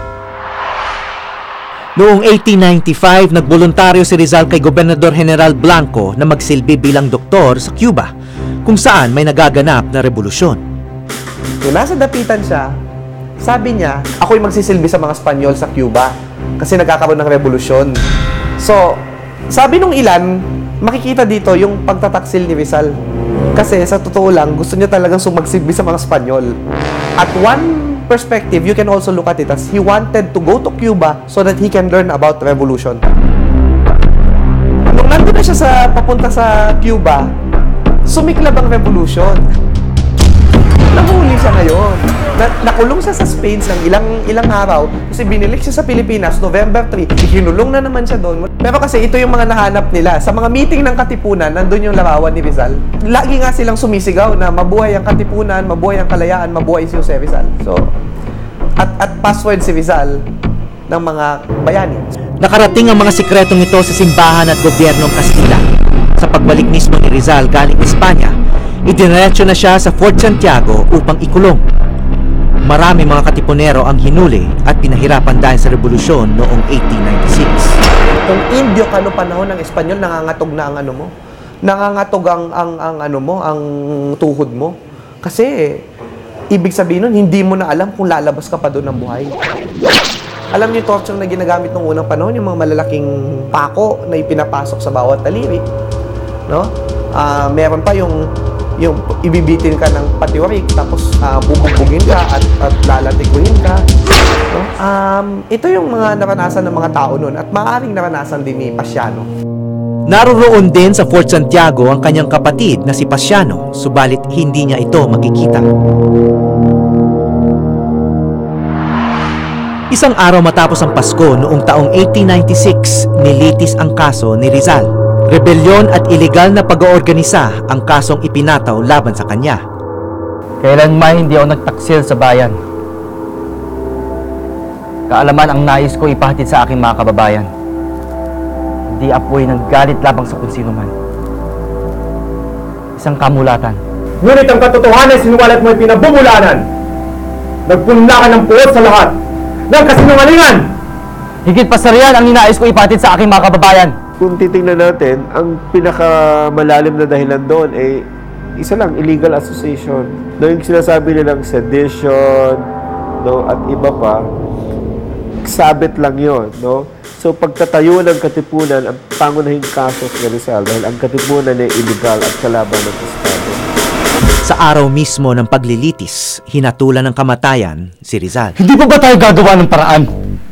Noong eighteen ninety-five, nagboluntaryo si Rizal kay Gobernador General Blanco na magsilbi bilang doktor sa Cuba, kung saan may nagaganap na revolusyon. Kung nasa Dapitan siya, sabi niya, ako'y magsisilbi sa mga Espanyol sa Cuba kasi nagkakaroon ng revolusyon. So, sabi nung ilan, makikita dito yung pagtataksil ni Rizal. Kasi sa totoo lang, gusto niya talagang sumagsilbi sa mga Espanyol. At one perspective, you can also look at it as he wanted to go to Cuba so that he can learn about revolution. Nung nandun na siya sa, papunta sa Cuba, sumiklab ang revolution. Nahuli siya ngayon. Na, nakulong siya sa Spain ng ilang ilang araw kasi binilik siya sa Pilipinas November third. Ikinulong na naman siya doon. Pero kasi ito yung mga nahanap nila. Sa mga meeting ng Katipunan, nandun yung larawan ni Rizal. Lagi nga silang sumisigaw na mabuhay ang Katipunan, mabuhay ang Kalayaan, mabuhay si Jose Rizal. So, at, at password si Rizal ng mga bayani. Nakarating ang mga sikretong ito sa simbahan at gobyernong Kastila. Sa pagbalik mismo ni Rizal galing Espanya, idiretso na siya sa Fort Santiago upang ikulong. Marami mga katipunero ang hinuli at pinahirapan dahil sa revolusyon noong eighteen ninety-six. Kung Indio ka no panahon ng Espanyol, nangangatog na ang ano mo. Nangangatog ang, ang, ang ano mo, ang tuhod mo. Kasi, ibig sabihin nun, hindi mo na alam kung lalabas ka pa doon ng buhay. Alam niyo, torture na ginagamit nung unang panahon, yung mga malalaking pako na ipinapasok sa bawat daliri. No? Uh, meron pa yung yung ibibitin ka ng patiwarik, tapos uh, bubugbugin ka at, at lalatikuhin ka. No? Um, ito yung mga naranasan ng mga tao noon at maaaring naranasan din ni Pasiano. Naroroon din sa Fort Santiago ang kanyang kapatid na si Pasiano, subalit hindi niya ito makikita. Isang araw matapos ang Pasko noong taong eighteen ninety-six, nilitis ang kaso ni Rizal. Rebelyon at ilegal na pag-oorganisa ang kasong ipinataw laban sa kanya. Kailanman hindi ako nagtaksil sa bayan. Kaalaman ang nais ko ipahatid sa aking mga kababayan. Hindi apoy ng galit labang sa kung sino man. Isang kamulatan. Ngunit ang katotohanan sinuwalat mo ay pinabubulaanan. Nagpunla ka ng puot sa lahat ng kasinungalingan. Higit pa sa riyan ang ninais ko ipahatid sa aking mga kababayan. Kung titingnan natin, ang pinakamalalim na dahilan doon ay isa lang, illegal association. No, yung sinasabi nilang sedition, no, at iba pa, sabit lang yon, no? So, pagtatayo ng katipunan, ang pangunahing kaso sa Rizal dahil ang katipunan ay illegal at kalaban ng Estado. Sa araw mismo ng paglilitis, hinatulan ng kamatayan si Rizal. Hindi pa ba tayo gagawa ng paraan?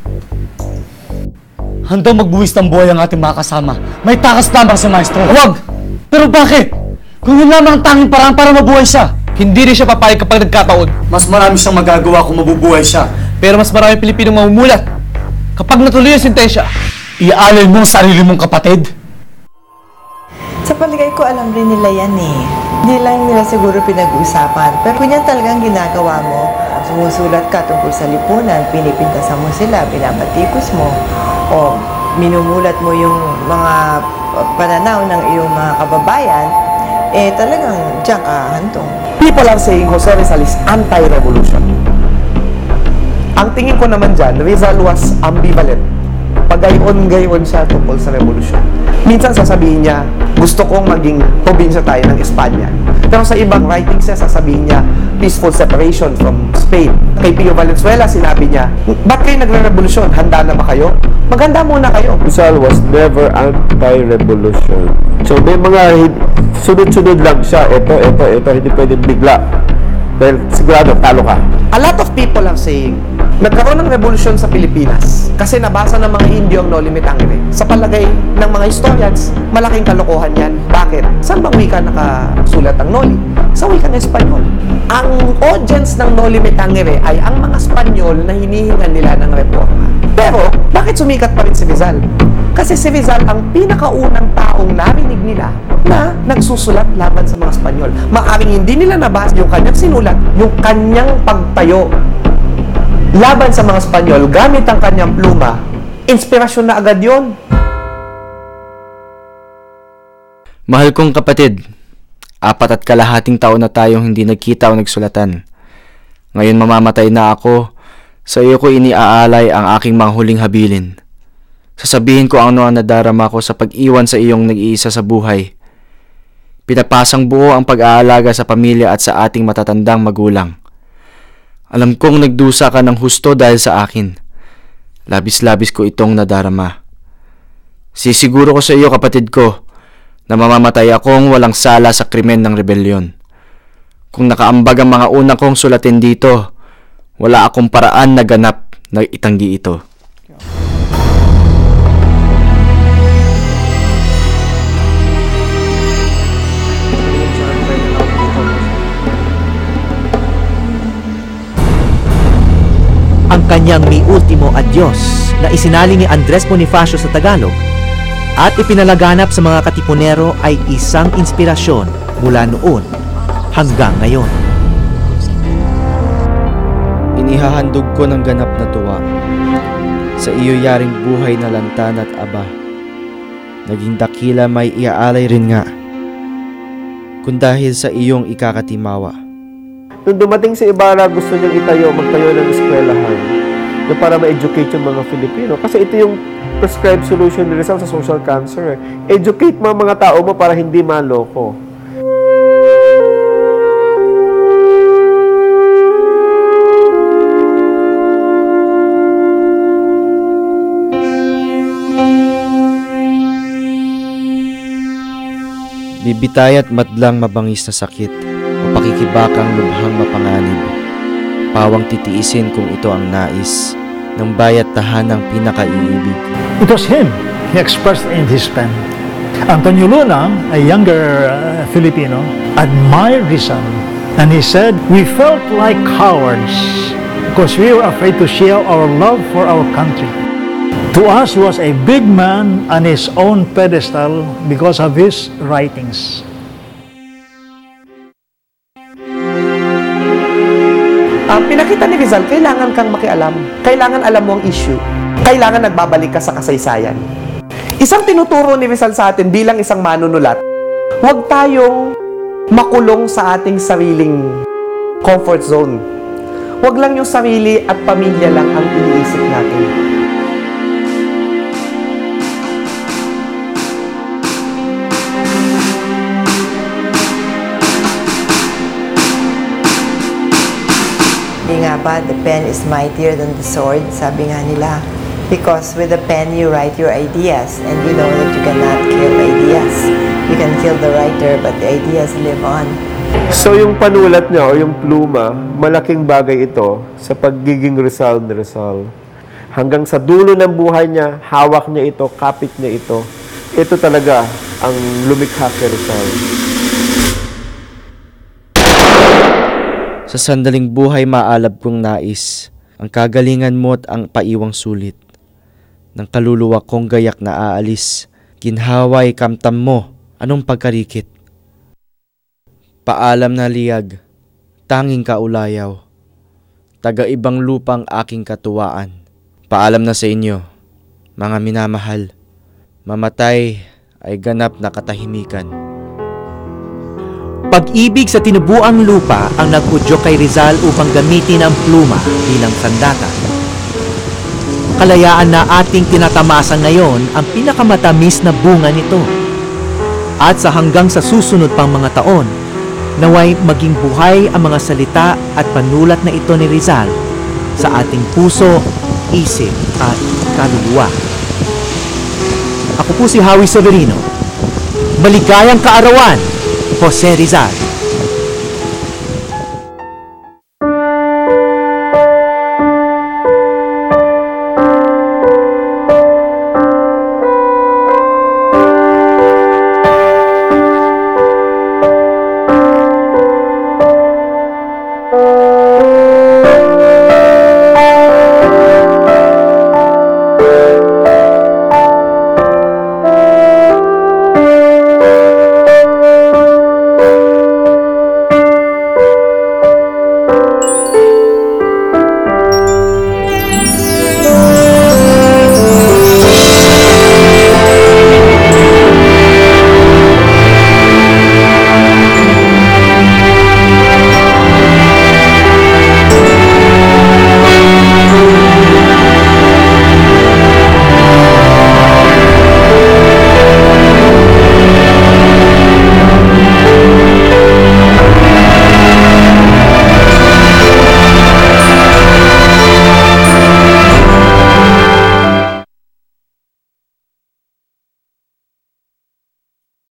Handang magbuwis ng buhay ang ating mga kasama. May takas lamang sa maestro. Huwag! Pero bakit? Kung yun lamang ang tanging paraan para mabuhay siya. Hindi rin siya papayag kapag nagkataon. Mas marami siyang magagawa kung mabubuhay siya. Pero mas marami Pilipinong mamumulat. Kapag natuloy ang sintensya, Iaalay mo ang sarili mong kapatid. Sa paligay ko, alam rin nila yan eh. Hindi lang nila siguro pinag-uusapan. Pero kung yan talagang ginagawa mo, sumusulat ka tungkol sa lipunan, pinipintasan mo sila, binabatikos mo, o minumulat mo yung mga pananaw ng iyong mga kababayan, eh talagang diyan ka hantong. People are saying Jose Rizal is anti-revolution. Ang tingin ko naman dyan, Rizal was ambivalent. Pagayon-gayon siya tungkol sa revolution. Minsan sasabihin niya, gusto kong maging probinsya tayo ng Espanya. Pero sa ibang writings niya, sasabihin niya, peaceful separation from Spain. Kay Pio Valenzuela, sinabi niya, ba't kayo nagre-revolusyon? Handa na ba kayo? Maghanda muna kayo. Rizal was never anti-revolution. So, may mga sunod-sunod lang siya. Ito, ito, ito, hindi pwedeng bigla. Dahil sigurado, talo ka. A lot of people are saying, nagkaroon ng revolusyon sa Pilipinas kasi nabasa ng mga Indio ang Noli Me Tangere. Sa palagay ng mga historians, malaking kalokohan yan. Bakit? Saan bang wika nakasulat ang Noli? Sa wika ng Espanyol. Ang audience ng Noli Me Tangere ay ang mga Espanyol na hinihingan nila ng reforma. Pero, bakit sumikat pa rin si Rizal? Kasi si Rizal ang pinakaunang taong narinig nila na nagsusulat laban sa mga Espanyol. Maaring hindi nila nabasa yung kanyang sinulat, yung kanyang pagtayo laban sa mga Espanyol gamit ang kanyang pluma, inspirasyon na agad yon. Mahal kong kapatid, apat at kalahating taon na tayong hindi nagkita o nagsulatan. Ngayon mamamatay na ako, sa iyo ko iniaalay ang aking mga huling habilin. Sasabihin ko ano ang nadarama ko sa pag-iwan sa iyong nag-iisa sa buhay. Pinapasang buo ang pag-aalaga sa pamilya at sa ating matatandang magulang. Alam kong nagdusa ka ng husto dahil sa akin. Labis-labis ko itong nadarama. Sisiguro ko sa iyo, kapatid ko, na mamamatay akong walang sala sa krimen ng rebelyon. Kung nakaambag ang mga una kong sulatin dito, wala akong paraan na ganap na itanggi ito. Ang kanyang mi ultimo adios na isinali ni Andres Bonifacio sa Tagalog at ipinalaganap sa mga katipunero ay isang inspirasyon mula noon hanggang ngayon. Inihahandog ko ng ganap na tuwa sa iyo yaring buhay na lantan at aba. Naging dakila may iaalay rin nga kung dahil sa iyong ikakatimawa. Nung dumating sa Ibarra, gusto niyang itayo, magtayo ng eskwelahan na para ma-educate yung mga Filipino. Kasi ito yung prescribed solution ni Rizal sa social cancer. Eh. Educate mo mga tao mo para hindi maloko. Bibitay at madlang mabangis na sakit o pakikibakang lubhang mapanganib. Pawang titiisin kung ito ang nais ng bayat tahanang pinakaiibig. It was him he expressed in his pen. Antonio Luna, a younger uh, Filipino, admired Rizal. And he said, we felt like cowards because we were afraid to share our love for our country. To us, he was a big man on his own pedestal because of his writings. Um, pinakita ni Rizal, kailangan kang makialam. Kailangan alam mo ang issue. Kailangan nagbabalik ka sa kasaysayan. Isang tinuturo ni Rizal sa atin bilang isang manunulat, huwag tayong makulong sa ating sariling comfort zone. Huwag lang yung sarili at pamilya lang ang iniisip natin. Hindi nga ba, the pen is mightier than the sword, sabi nga nila. Because with the pen, you write your ideas, and you know that you cannot kill ideas. You can kill the writer, but the ideas live on. So yung panulat niya o yung pluma, malaking bagay ito sa pagiging Rizal ni Rizal. Hanggang sa dulo ng buhay niya, hawak niya ito, kapit niya ito. Ito talaga ang lumikha kay Rizal. Sa sandaling buhay maalab kong nais, ang kagalingan mo at ang paiwang sulit. Ng kaluluwa kong gayak na aalis, ginhaway kamtam mo, anong pagkarikit? Paalam na liyag, tanging kaulayaw, taga-ibang lupang aking katuwaan. Paalam na sa inyo, mga minamahal, mamatay ay ganap na katahimikan. Pag-ibig sa tinubuang lupa ang nag-udyok kay Rizal upang gamitin ang pluma bilang sandata. Kalayaan na ating tinatamasan ngayon ang pinakamatamis na bunga nito. At sa hanggang sa susunod pang mga taon, naway maging buhay ang mga salita at panulat na ito ni Rizal sa ating puso, isip at kaluluwa. Ako po si Howie Severino. Maligayang kaarawan, Jose Rizal.